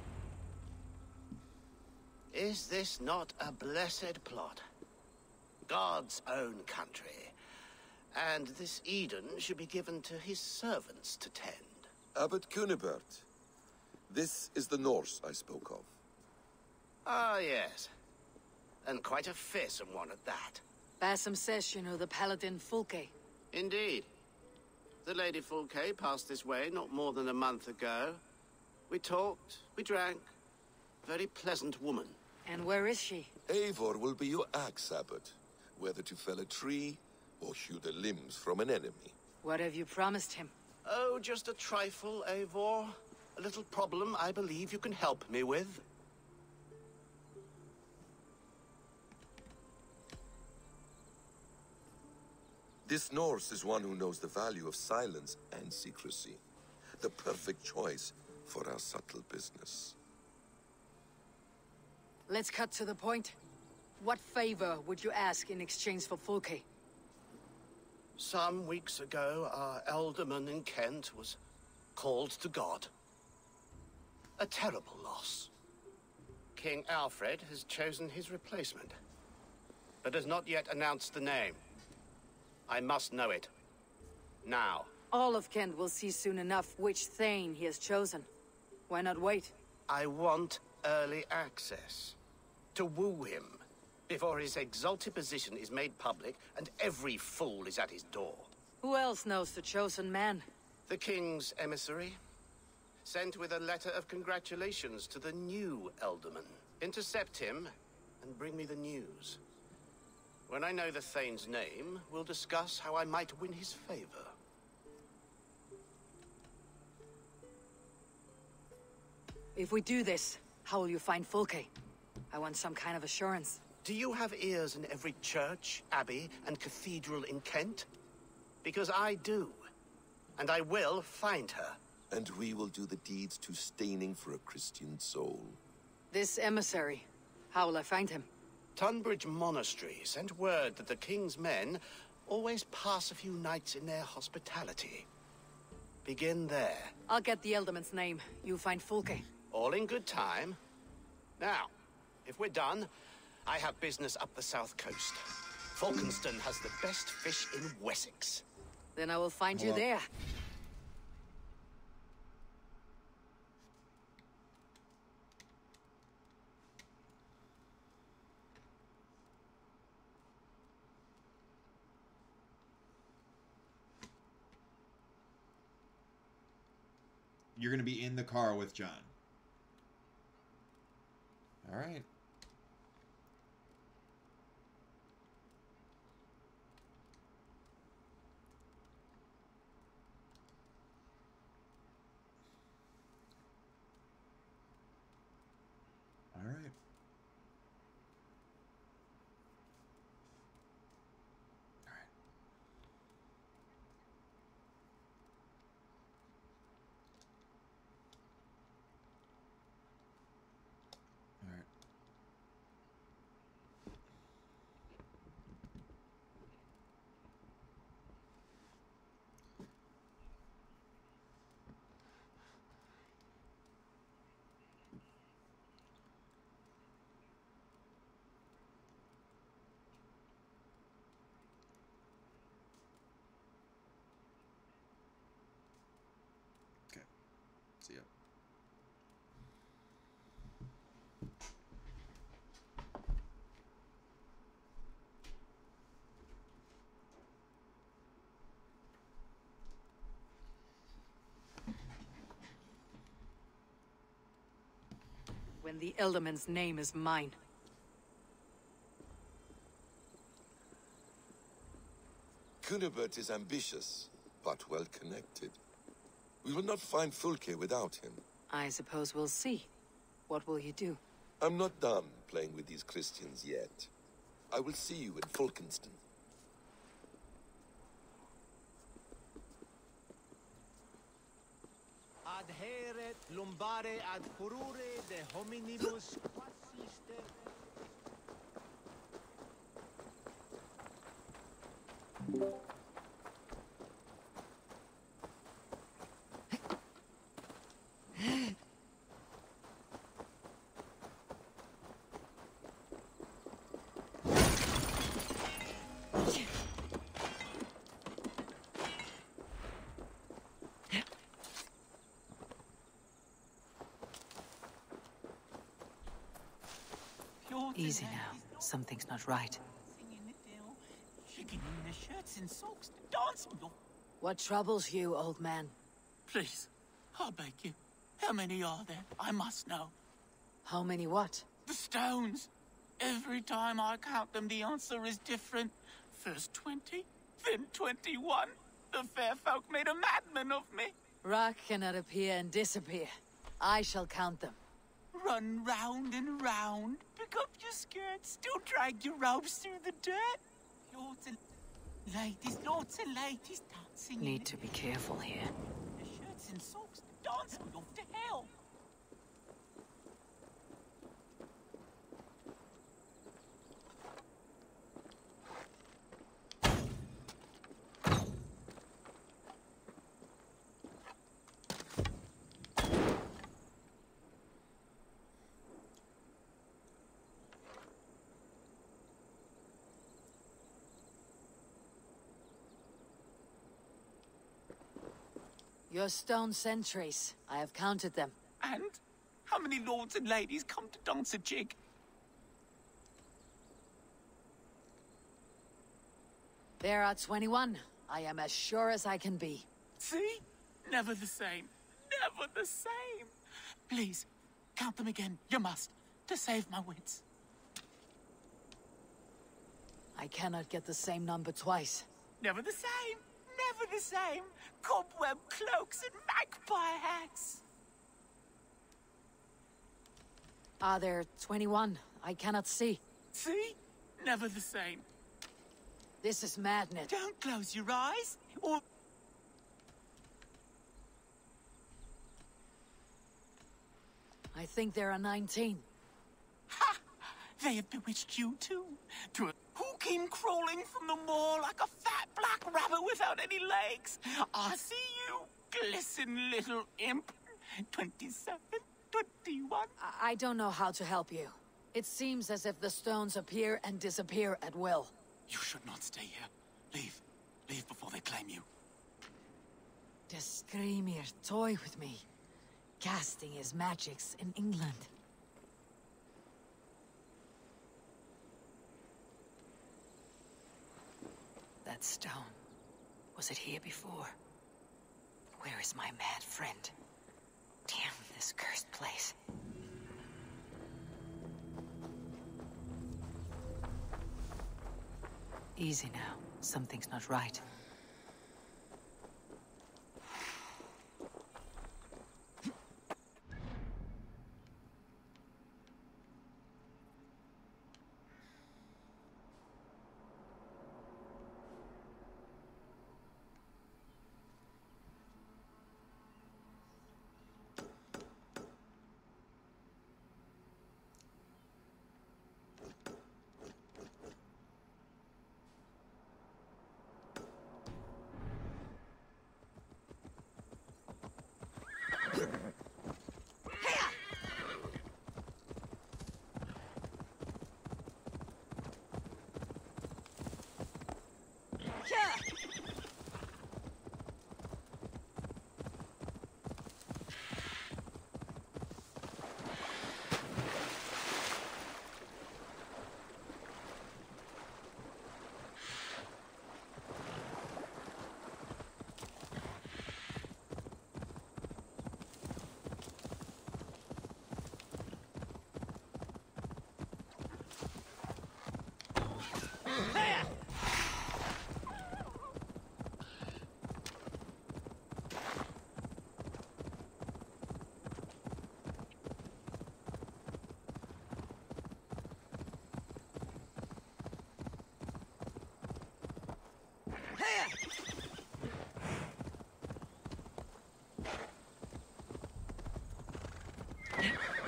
Is this not a blessed plot? God's own country. And this Eden should be given to his servants to tend. Abbot Cunibert. This is the Norse I spoke of. Ah, yes. And quite a fearsome one at that. Basim says you know the paladin Fulke. Indeed. The Lady Fulke passed this way not more than a month ago. We talked, we drank. Very pleasant woman. And where is she? Eivor will be your axe, Abbot. Whether to fell a tree or hew the limbs from an enemy. What have you promised him? Oh, just a trifle, Eivor. A little problem I believe you can help me with. This Norse is one who knows the value of silence and secrecy. The perfect choice for our subtle business. Let's cut to the point. What favor would you ask in exchange for Fulke? Some weeks ago, our alderman in Kent was called to God. A terrible loss. King Alfred has chosen his replacement, but has not yet announced the name. I must know it. Now. All of Kent will see soon enough which Thane he has chosen. Why not wait? I want early access. To woo him, before his exalted position is made public and every fool is at his door. Who else knows the chosen man? The king's emissary. Sent with a letter of congratulations to the new Elderman. Intercept him and bring me the news. When I know the Thane's name, we'll discuss how I might win his favor. If we do this, how will you find Fulke? I want some kind of assurance. Do you have ears in every church, abbey, and cathedral in Kent? Because I do. And I will find her. And we will do the deeds to staining for a Christian soul. This emissary, how will I find him? Tunbridge Monastery sent word that the king's men always pass a few nights in their hospitality. Begin there. I'll get the Elderman's name. You find Fulke. All in good time. Now, if we're done, I have business up the south coast. Falkenston has the best fish in Wessex. Then I will find you there. You're going to be in the car with John. All right. See ya. When the Elderman's name is mine. Cunibert is ambitious, but well-connected. We will not find Fulke without him. I suppose we'll see. What will you do? I'm not done playing with these Christians yet. I will see you in Fulkenston. Adheret lumbare ad furore de hominibus quasister. Easy now. Something's not right. Shaking in the shirts and socks to dance me. What troubles you, old man? Please, I beg you. How many are there? I must know. How many what? The stones. Every time I count them, the answer is different. First 20, then 21. The fair folk made a madman of me. Rock cannot appear and disappear. I shall count them. Run round and round. Pick up your skirts. Still drag your robes through the dirt. Lots of ladies dancing. Need to be careful here. The shirts and socks dance me off to hell. Your stone sentries. I have counted them. And? How many lords and ladies come to dance a jig? There are 21. I am as sure as I can be. See? Never the same. Never the same. Please, count them again. You must. To save my wits. I cannot get the same number twice. Never the same. Never the same. Cobweb cloaks and magpie hats. Are there 21? I cannot see. See? Never the same. This is madness. Don't close your eyes, or... I think there are 19. Ha! They have bewitched you too. Who came crawling from the moor like a fat black rabbit without any legs? I see you, glisten little imp. 27, 21. I don't know how to help you. It seems as if the stones appear and disappear at will. You should not stay here. Leave. Leave before they claim you. The Screamir toy with me, casting his magics in England. That stone. Was it here before? Where is my mad friend? Damn this cursed place. Easy now. Something's not right.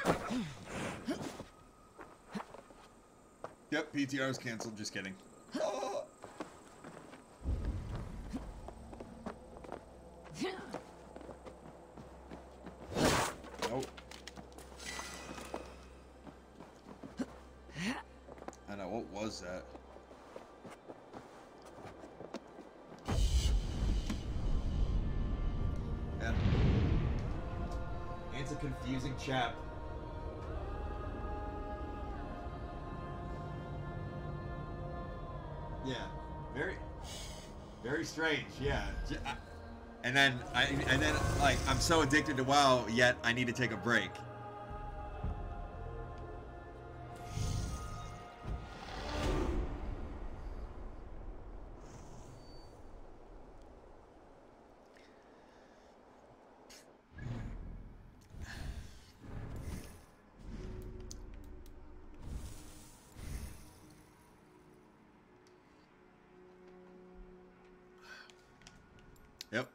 Yep, PTR was canceled. Just kidding. Oh. Nope. I know, what was that? Yeah. It's a confusing chap. Yeah, very strange. Yeah, and then like I'm so addicted to WoW, yet I need to take a break. Yep.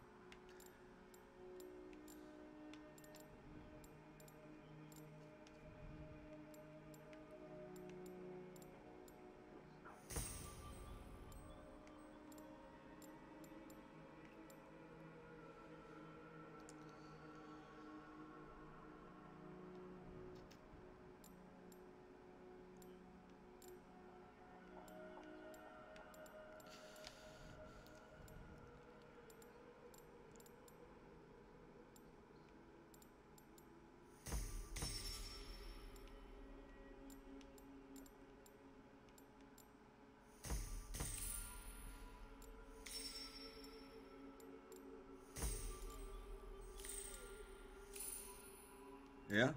Yeah.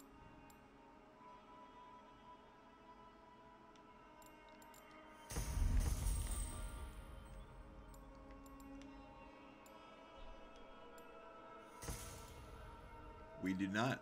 We do not.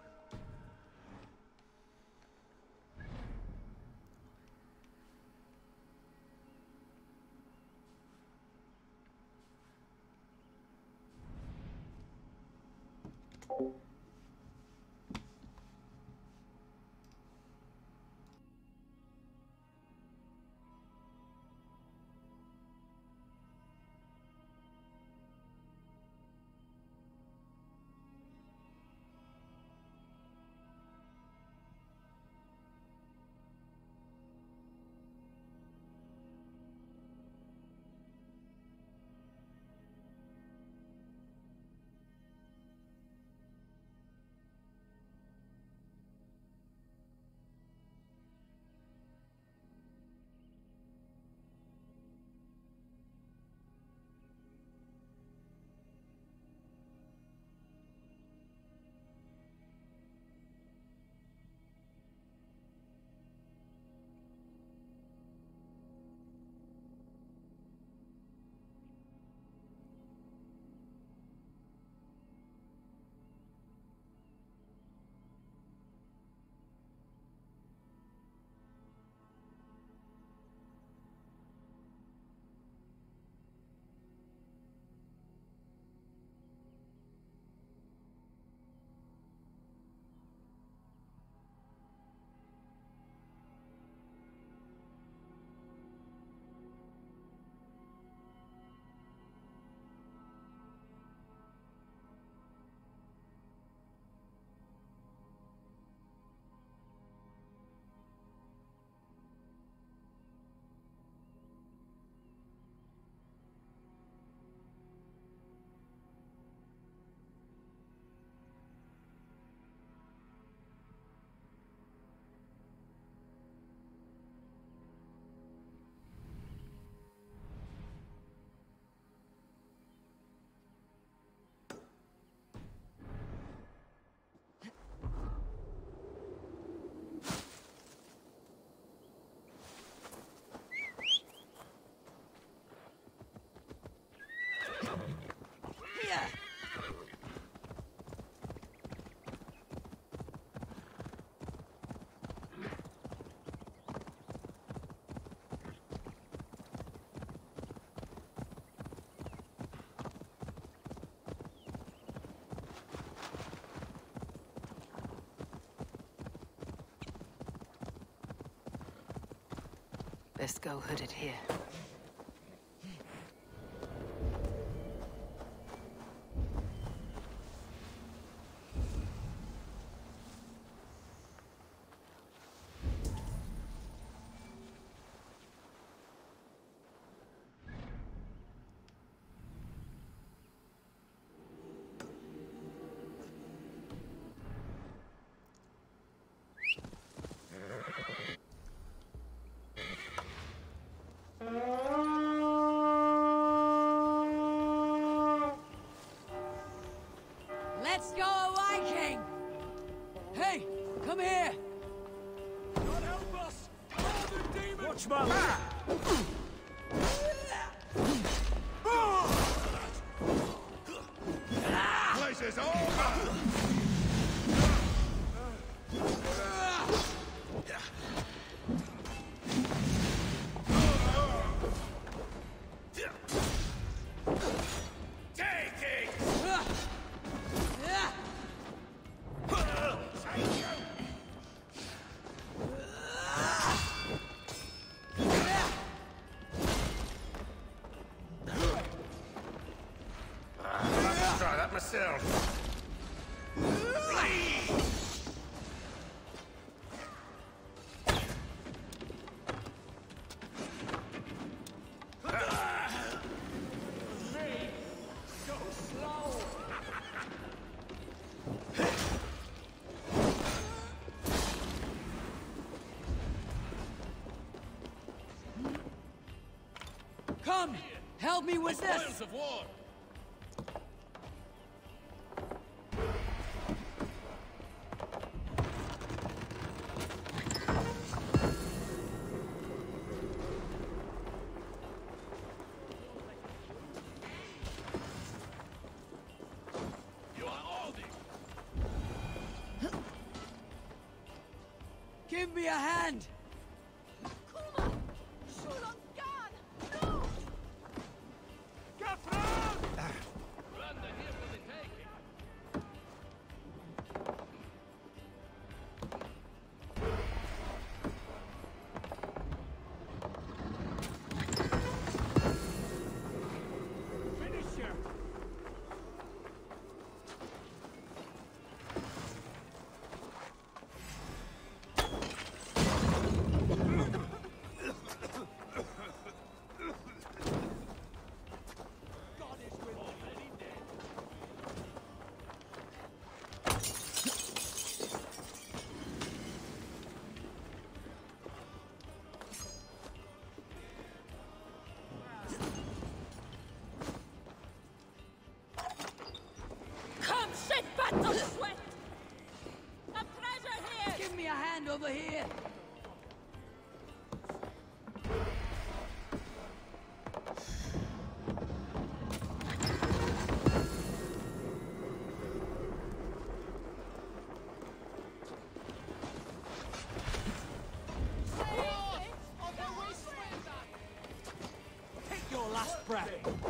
Best go hooded here. Let's go, Viking! Hey, come here! God help us! The demon! Watch my back! Place is over! Try that myself. Come! Help me with this! Spoils of war! Give me a hand! Battle sweat! A treasure here! Give me a hand over here! Take your last breath.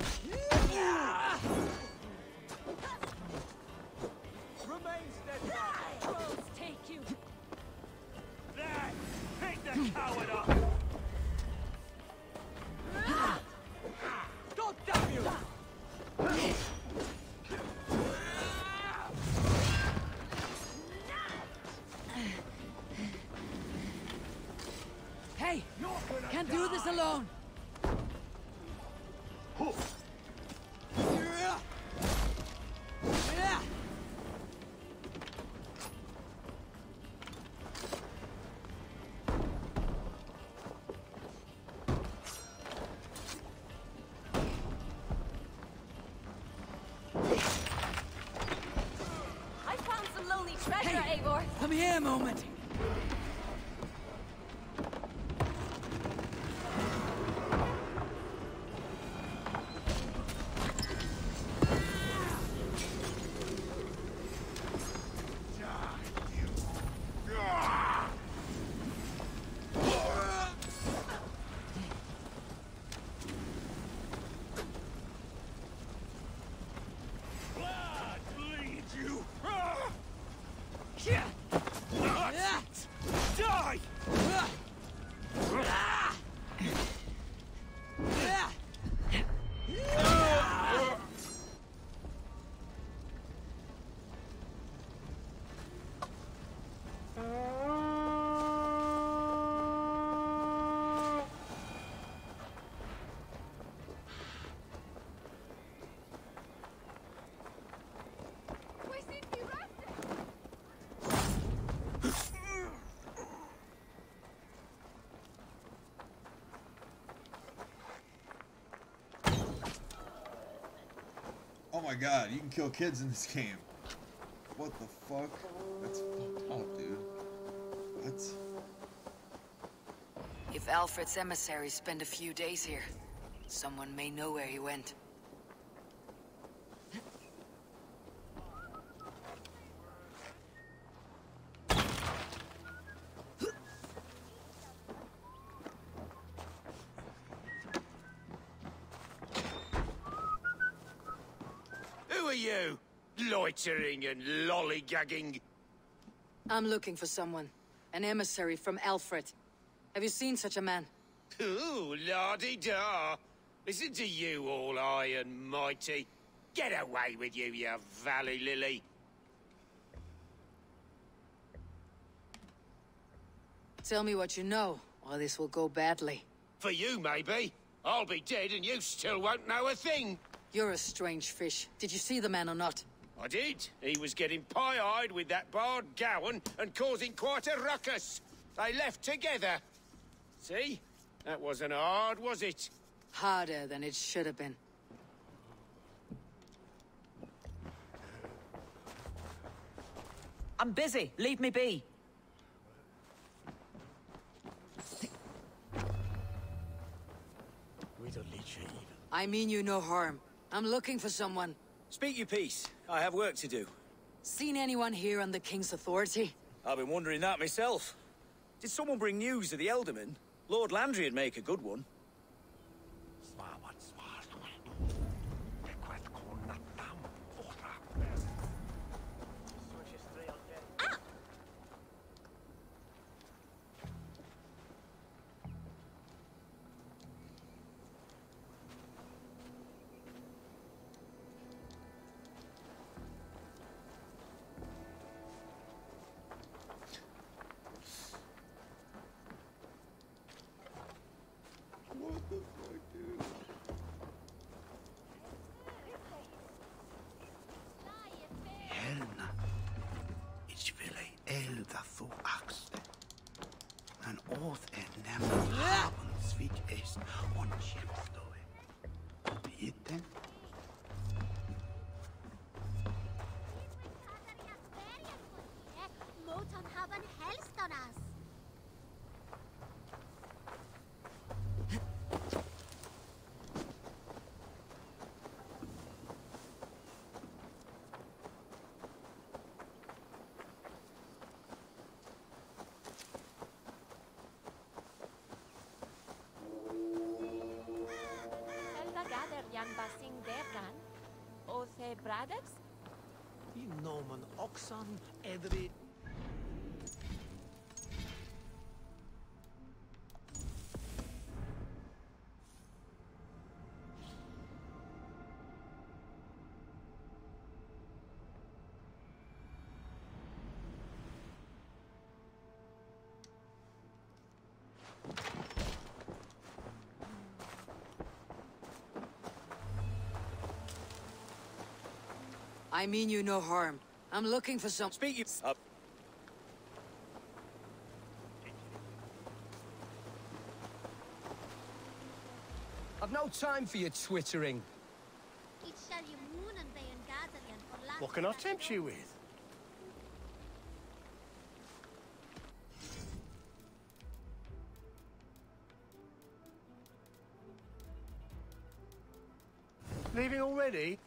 Remain steadfast. Trolls take you! There! Pick the coward up! God damn you! Hey! Can't do this alone! I found some lonely treasure, Eivor! Come here a moment! Blood bleeds you! Die! Oh my god, you can kill kids in this game. What the fuck? That's fucked up, dude. What? If Alfred's emissaries spend a few days here, someone may know where he went. Who are you? Loitering and lollygagging. I'm looking for someone. An emissary from Alfred. Have you seen such a man? Ooh, la-di-da. Listen to you, all high and mighty. Get away with you, you valley lily. Tell me what you know, or this will go badly. For you, maybe. I'll be dead and you still won't know a thing. You're a strange fish. Did you see the man or not? I did. He was getting pie-eyed with that Bard Gowan and causing quite a ruckus. They left together. See? That wasn't hard, was it? Harder than it should have been. I'm busy. Leave me be. I mean you no harm. I'm looking for someone. Speak your piece. I have work to do. Seen anyone here on the King's authority? I've been wondering that myself. Did someone bring news of the Elderman? Lord Landry'd make a good one. What the fuck, dude? Helna. Ich will elda þú axte. En óð nemur hafans vik eist on skipstoi. Bitten. Moton haven helst on us. Jan Basing Dergan, Othe Bradex? Nomen Oxan Edri. I mean you no harm. I'm looking for some— Speak you up. I've no time for your twittering. What can I tempt you with? Leaving already?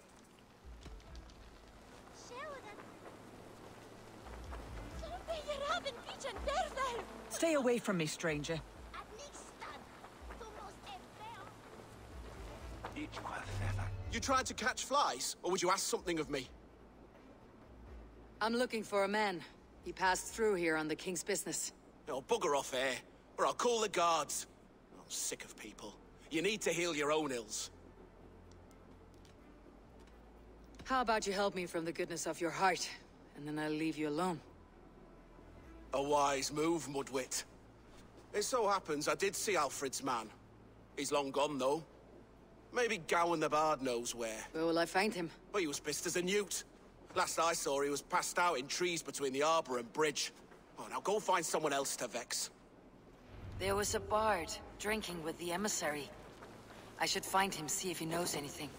Stay away from me, stranger. You tried to catch flies, or would you ask something of me? I'm looking for a man. He passed through here on the King's business. No, bugger off here, or I'll call the guards. I'm sick of people. You need to heal your own ills. How about you help me from the goodness of your heart, and then I'll leave you alone. A wise move, Mudwit. It so happens I did see Alfred's man. He's long gone, though. Maybe Gawain the Bard knows where. Where will I find him? But he was pissed as a newt. Last I saw, he was passed out in trees between the arbor and bridge. Oh, now go find someone else to vex. There was a bard drinking with the emissary. I should find him, see if he knows anything.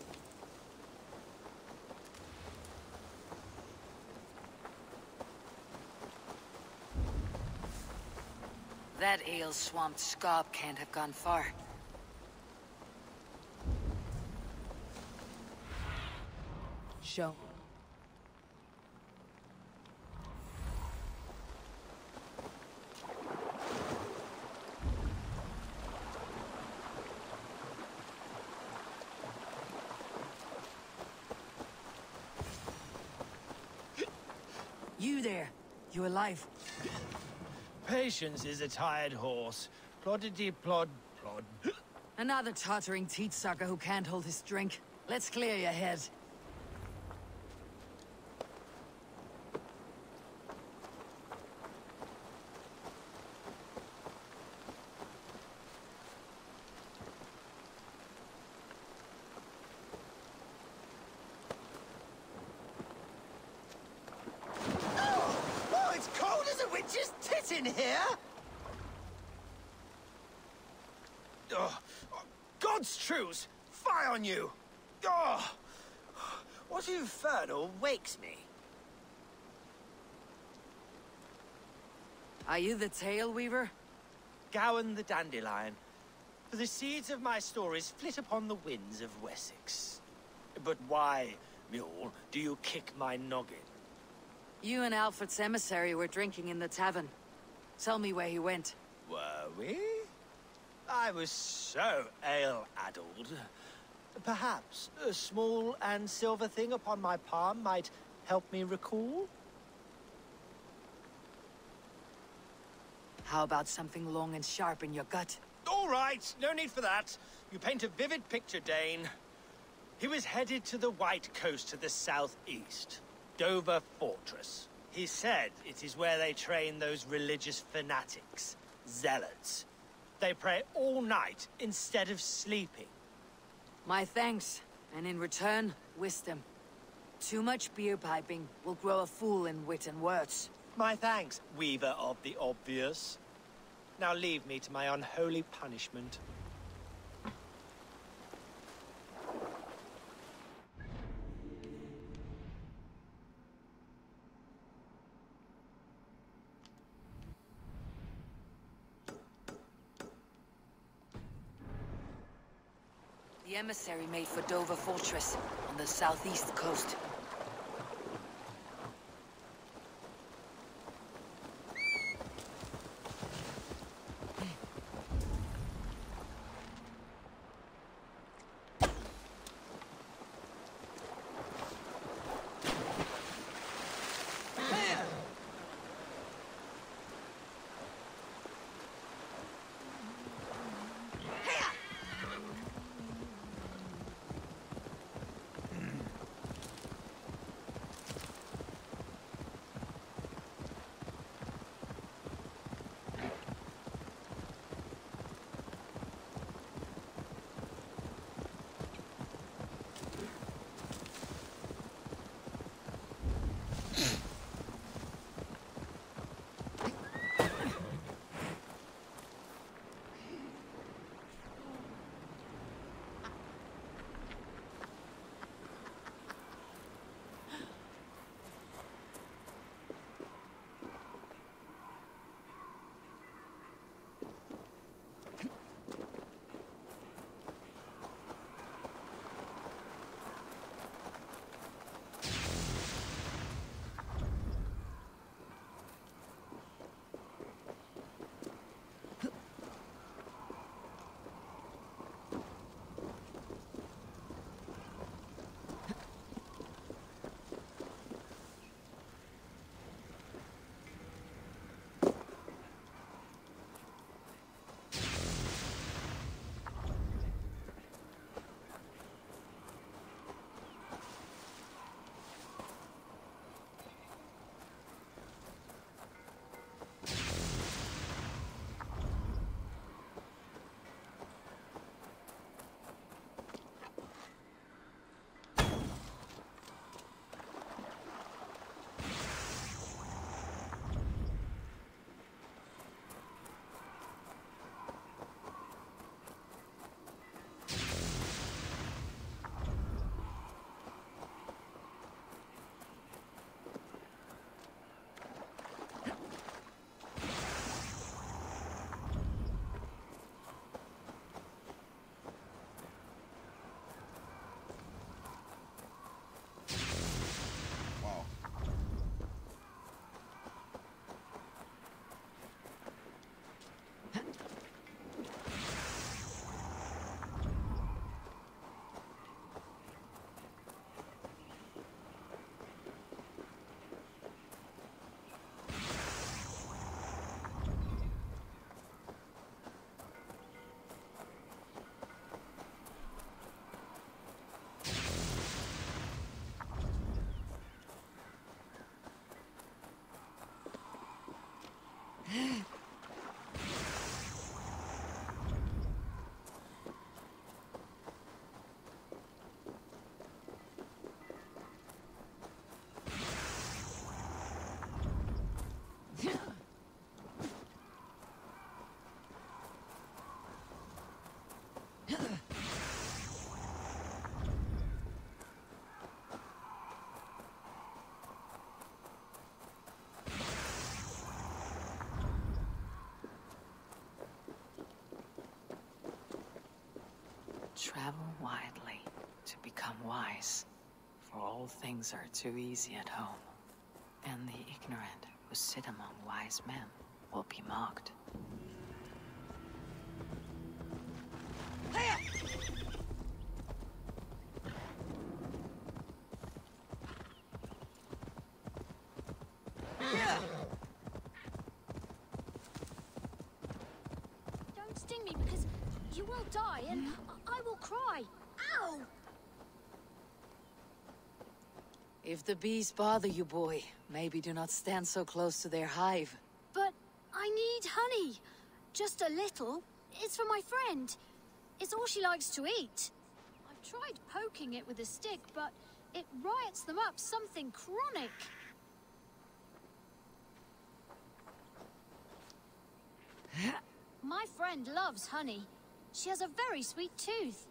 That ale-swamped scab can't have gone far. Show. You there. You alive? Patience is a tired horse. Ploddity plod plod. Another tottering teat sucker who can't hold his drink. Let's clear your head. Oh, it's cold as a witch's tit in here! Oh, God's truce! Fie on you! Oh, what infernal wakes me? Are you the Tale Weaver? Gawain the Dandelion. For the seeds of my stories flit upon the winds of Wessex. But why, mule, do you kick my noggin? You and Alfred's emissary were drinking in the tavern. Tell me where he went. Were we? I was so ale-addled. Perhaps a small and silver thing upon my palm might help me recall? How about something long and sharp in your gut? All right, no need for that. You paint a vivid picture, Dane. He was headed to the White Coast to the southeast, Dover Fortress. He said it is where they train those religious fanatics, zealots. They pray all night instead of sleeping. My thanks, and in return, wisdom. Too much beer piping will grow a fool in wit and words. My thanks, Weaver of the Obvious. Now leave me to my unholy punishment. The emissary made for Dover Fortress on the southeast coast. Travel widely to become wise, for all things are too easy at home, and the ignorant who sit among wise men will be mocked. Don't sting me because you will die and I will cry. Ow! If the bees bother you, boy, maybe do not stand so close to their hive. But I need honey. Just a little. It's for my friend. It's all she likes to eat. I've tried poking it with a stick, but it riots them up something chronic. My friend loves honey. She has a very sweet tooth.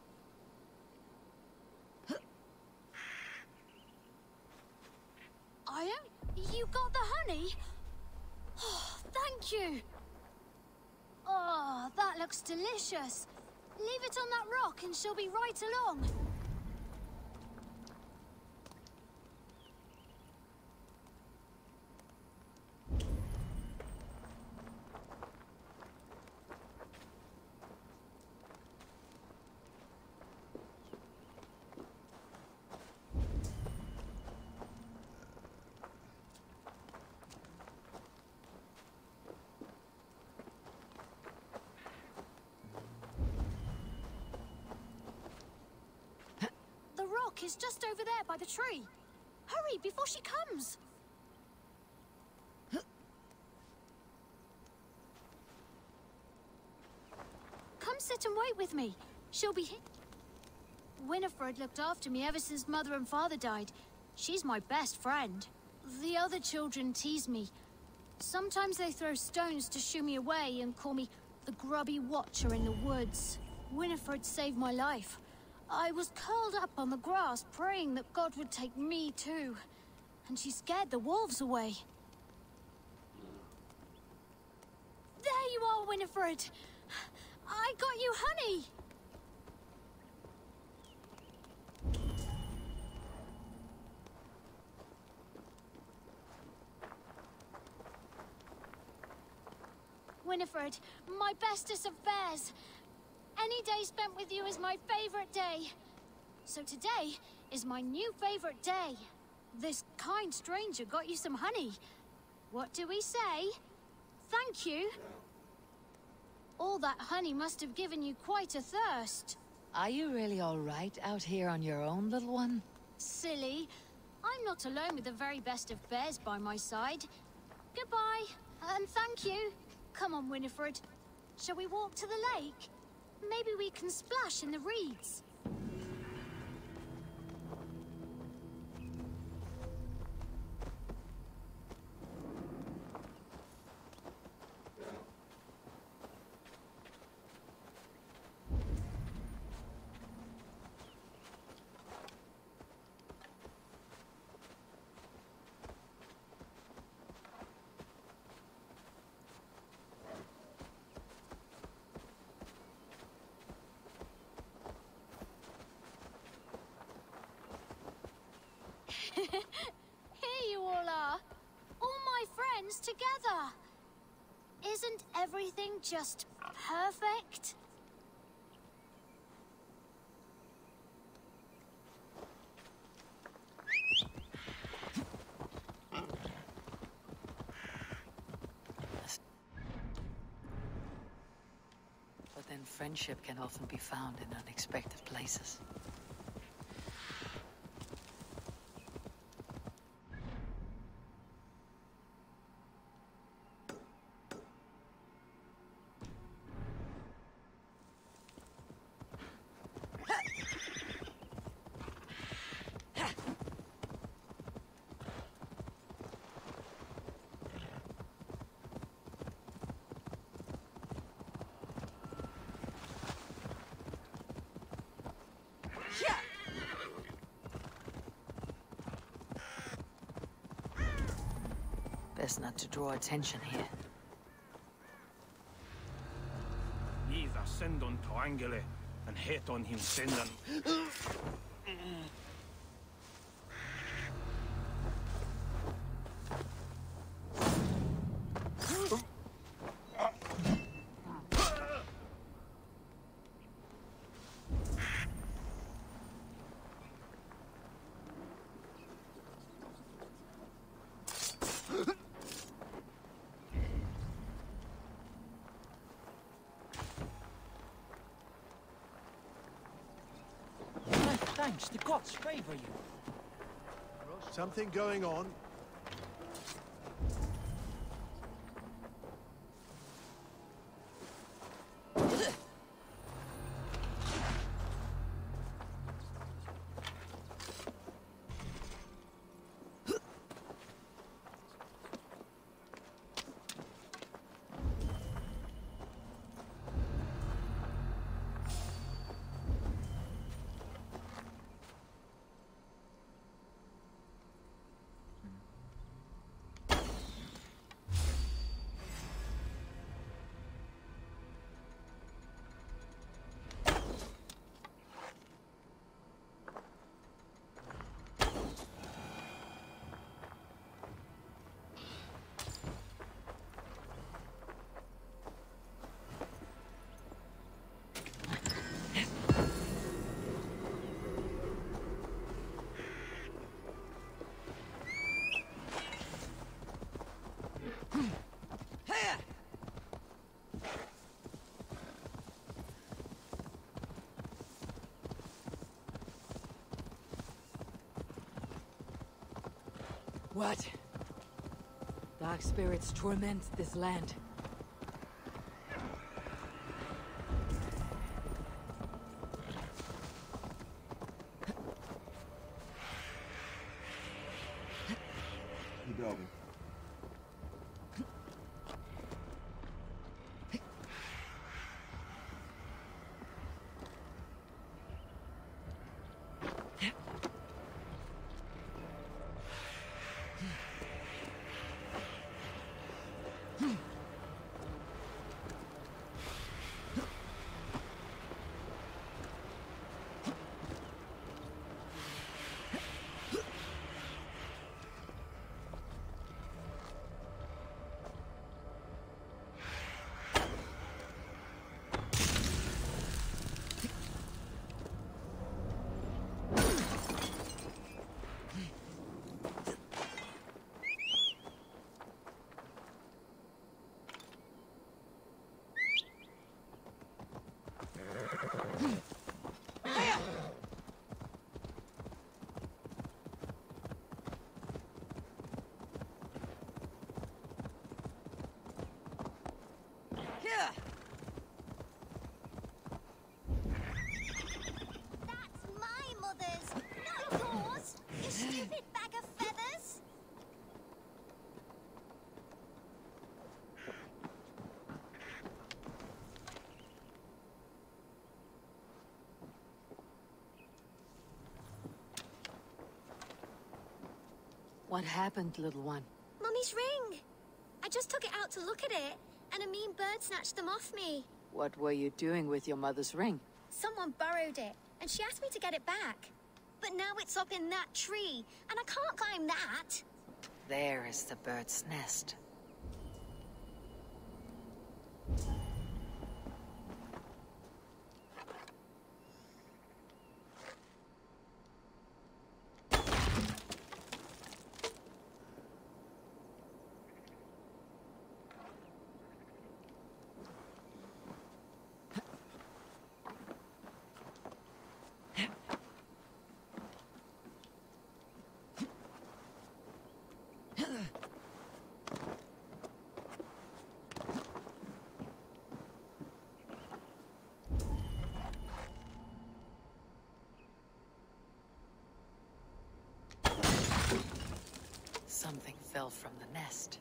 Iron, you got the honey? Oh, thank you. Oh, that looks delicious. Leave it on that rock and she'll be right along. Is just over there by the tree. Hurry before she comes. Come sit and wait with me. She'll be here. Winifred looked after me ever since Mother and Father died. She's my best friend. The other children tease me. Sometimes they throw stones to shoo me away and call me the grubby watcher in the woods. Winifred saved my life. I was curled up on the grass, praying that God would take me too. And she scared the wolves away. There you are, Winifred! I got you honey! Winifred, my bestest of bears. Any day spent with you is my favorite day. So today is my new favorite day. This kind stranger got you some honey. What do we say? Thank you. All that honey must have given you quite a thirst. Are you really all right out here on your own, little one? Silly. I'm not alone with the very best of bears by my side. Goodbye, and thank you. Come on, Winifred. Shall we walk to the lake? Maybe we can splash in the reeds. Here you all are. All my friends together. Isn't everything just perfect? But then friendship can often be found in unexpected places. Best not to draw attention here. Neither send on to Angele and hate on him sending. Thanks, the gods favor you. Something going on? What? Dark spirits torment this land. Keep going. That's my mother's, not yours, you stupid bag of feathers. What happened, little one? Mummy's ring. I just took it out to look at it, and a mean bird snatched them off me. What were you doing with your mother's ring? Someone borrowed it, and she asked me to get it back. But now it's up in that tree, and I can't climb that. There is the bird's nest. Something fell from the nest.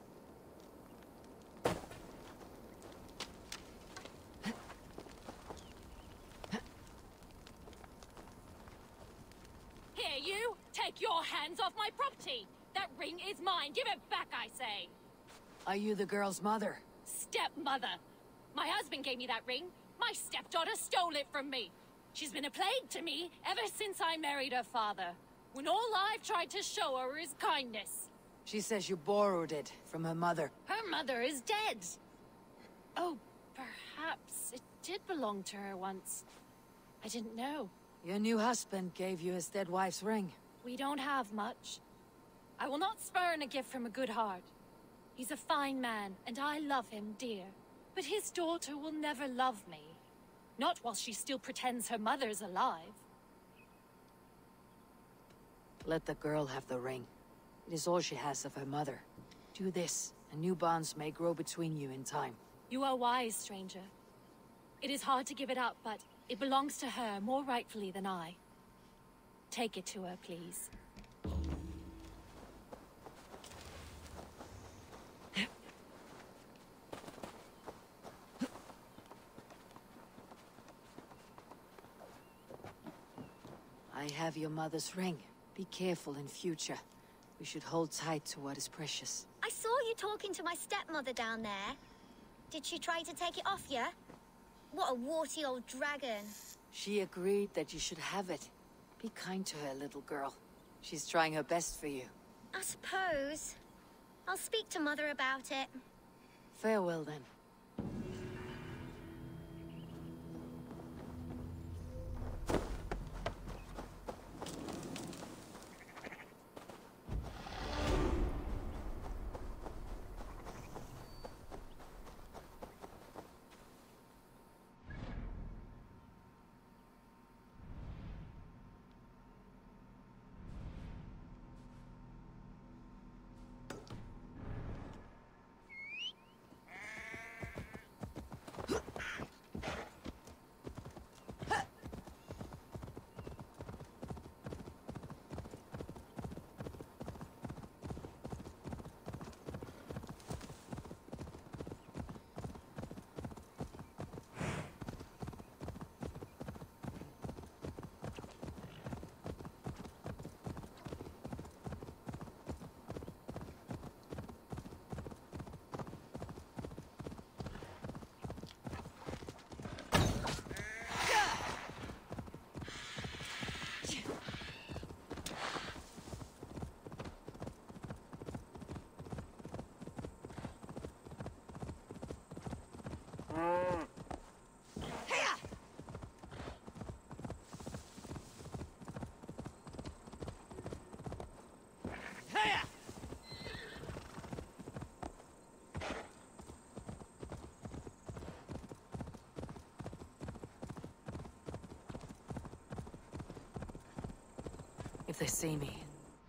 Here, you! Take your hands off my property! That ring is mine! Give it back, I say! Are you the girl's mother? Stepmother! My husband gave me that ring. My stepdaughter stole it from me. She's been a plague to me ever since I married her father, when all I've tried to show her is kindness. She says you borrowed it from her mother. Her mother is dead. Oh, perhaps it did belong to her once. I didn't know. Your new husband gave you his dead wife's ring. We don't have much. I will not spurn a gift from a good heart. He's a fine man, and I love him dear. But his daughter will never love me. Not while she still pretends her mother's alive. Let the girl have the ring. It is all she has of her mother. Do this, and new bonds may grow between you in time. You are wise, stranger. It is hard to give it up, but it belongs to her more rightfully than I. Take it to her, please. I have your mother's ring. Be careful in future. We should hold tight to what is precious. I saw you talking to my stepmother down there. Did she try to take it off you? What a warty old dragon. She agreed that you should have it. Be kind to her, little girl. She's trying her best for you. I suppose. I'll speak to Mother about it. Farewell, then. If they see me,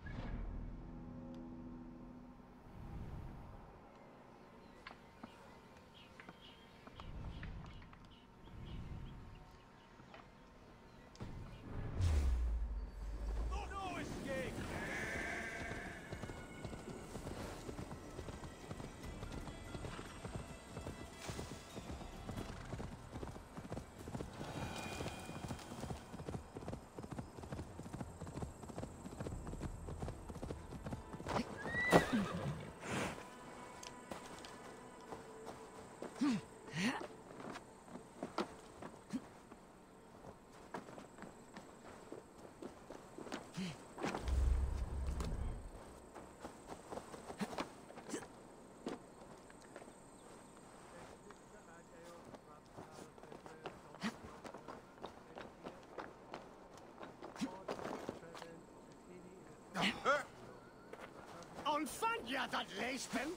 On fand ja dat leespen?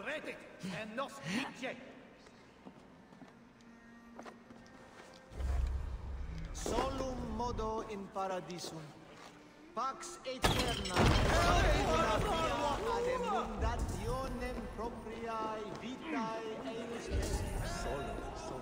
redet en nos vice. Solum modo in paradisum. Pax aeterna una via ad emundationem propriae vitae eius est. Solo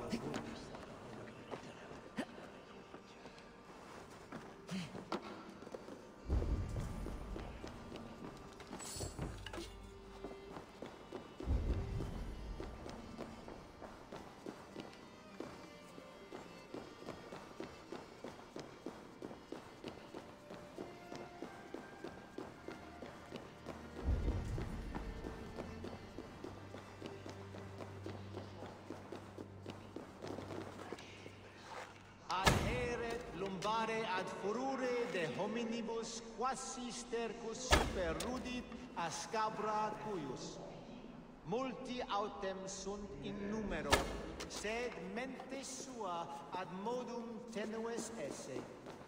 Lumbare ad furore de hominibus quasi stercus super rudit a scabra cuius. Multi autem sunt in numero, sed mente sua ad modum tenues esse.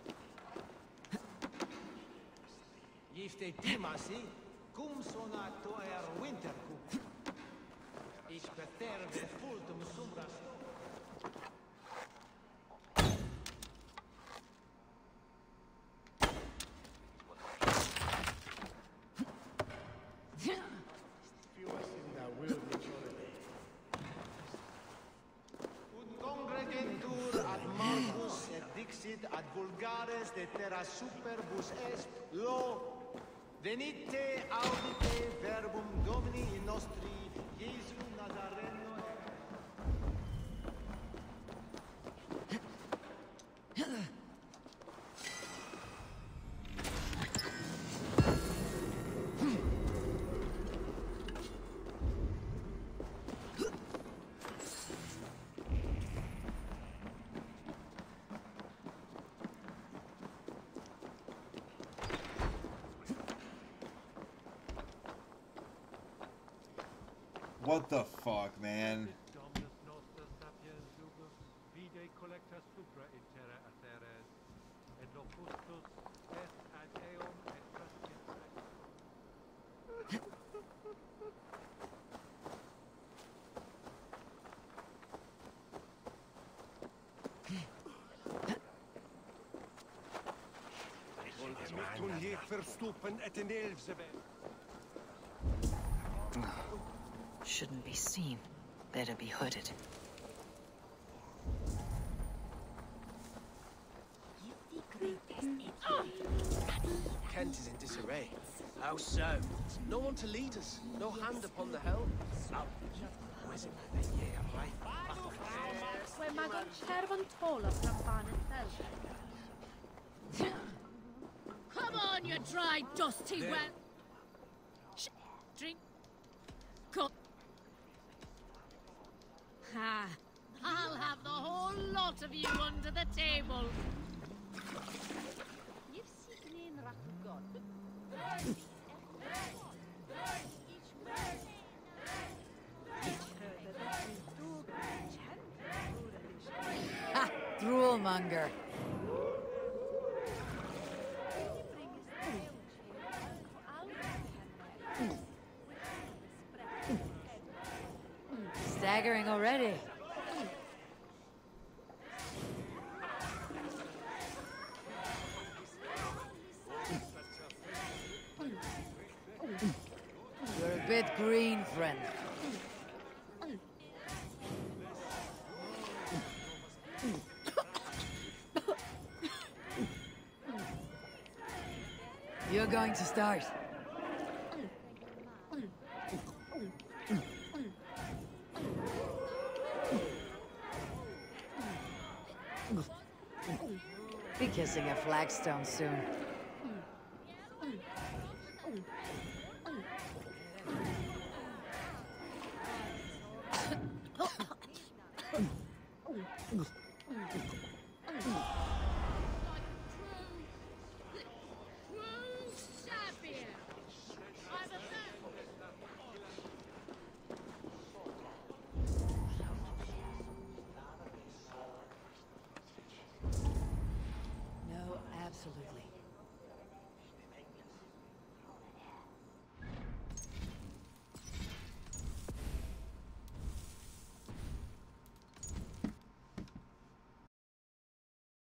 Ifte timasi, cum sonato wintercup. Ich beterve fultum sumbras. Ad vulgares de terra superbus est lo venite audite verbum Domini in nostri Iesu Nazareno. What the fuck, man? Shouldn't be seen. Better be hooded. Kent is in disarray. How so? No one to lead us. No hand upon the helm. Come on, you dry, dusty wet. Drink. Cup. Ha! I'll have the whole lot of you under the table. Ha! Droolmonger. Staggering already. You're a bit green, friend. You're going to start. Be kissing a flagstone soon.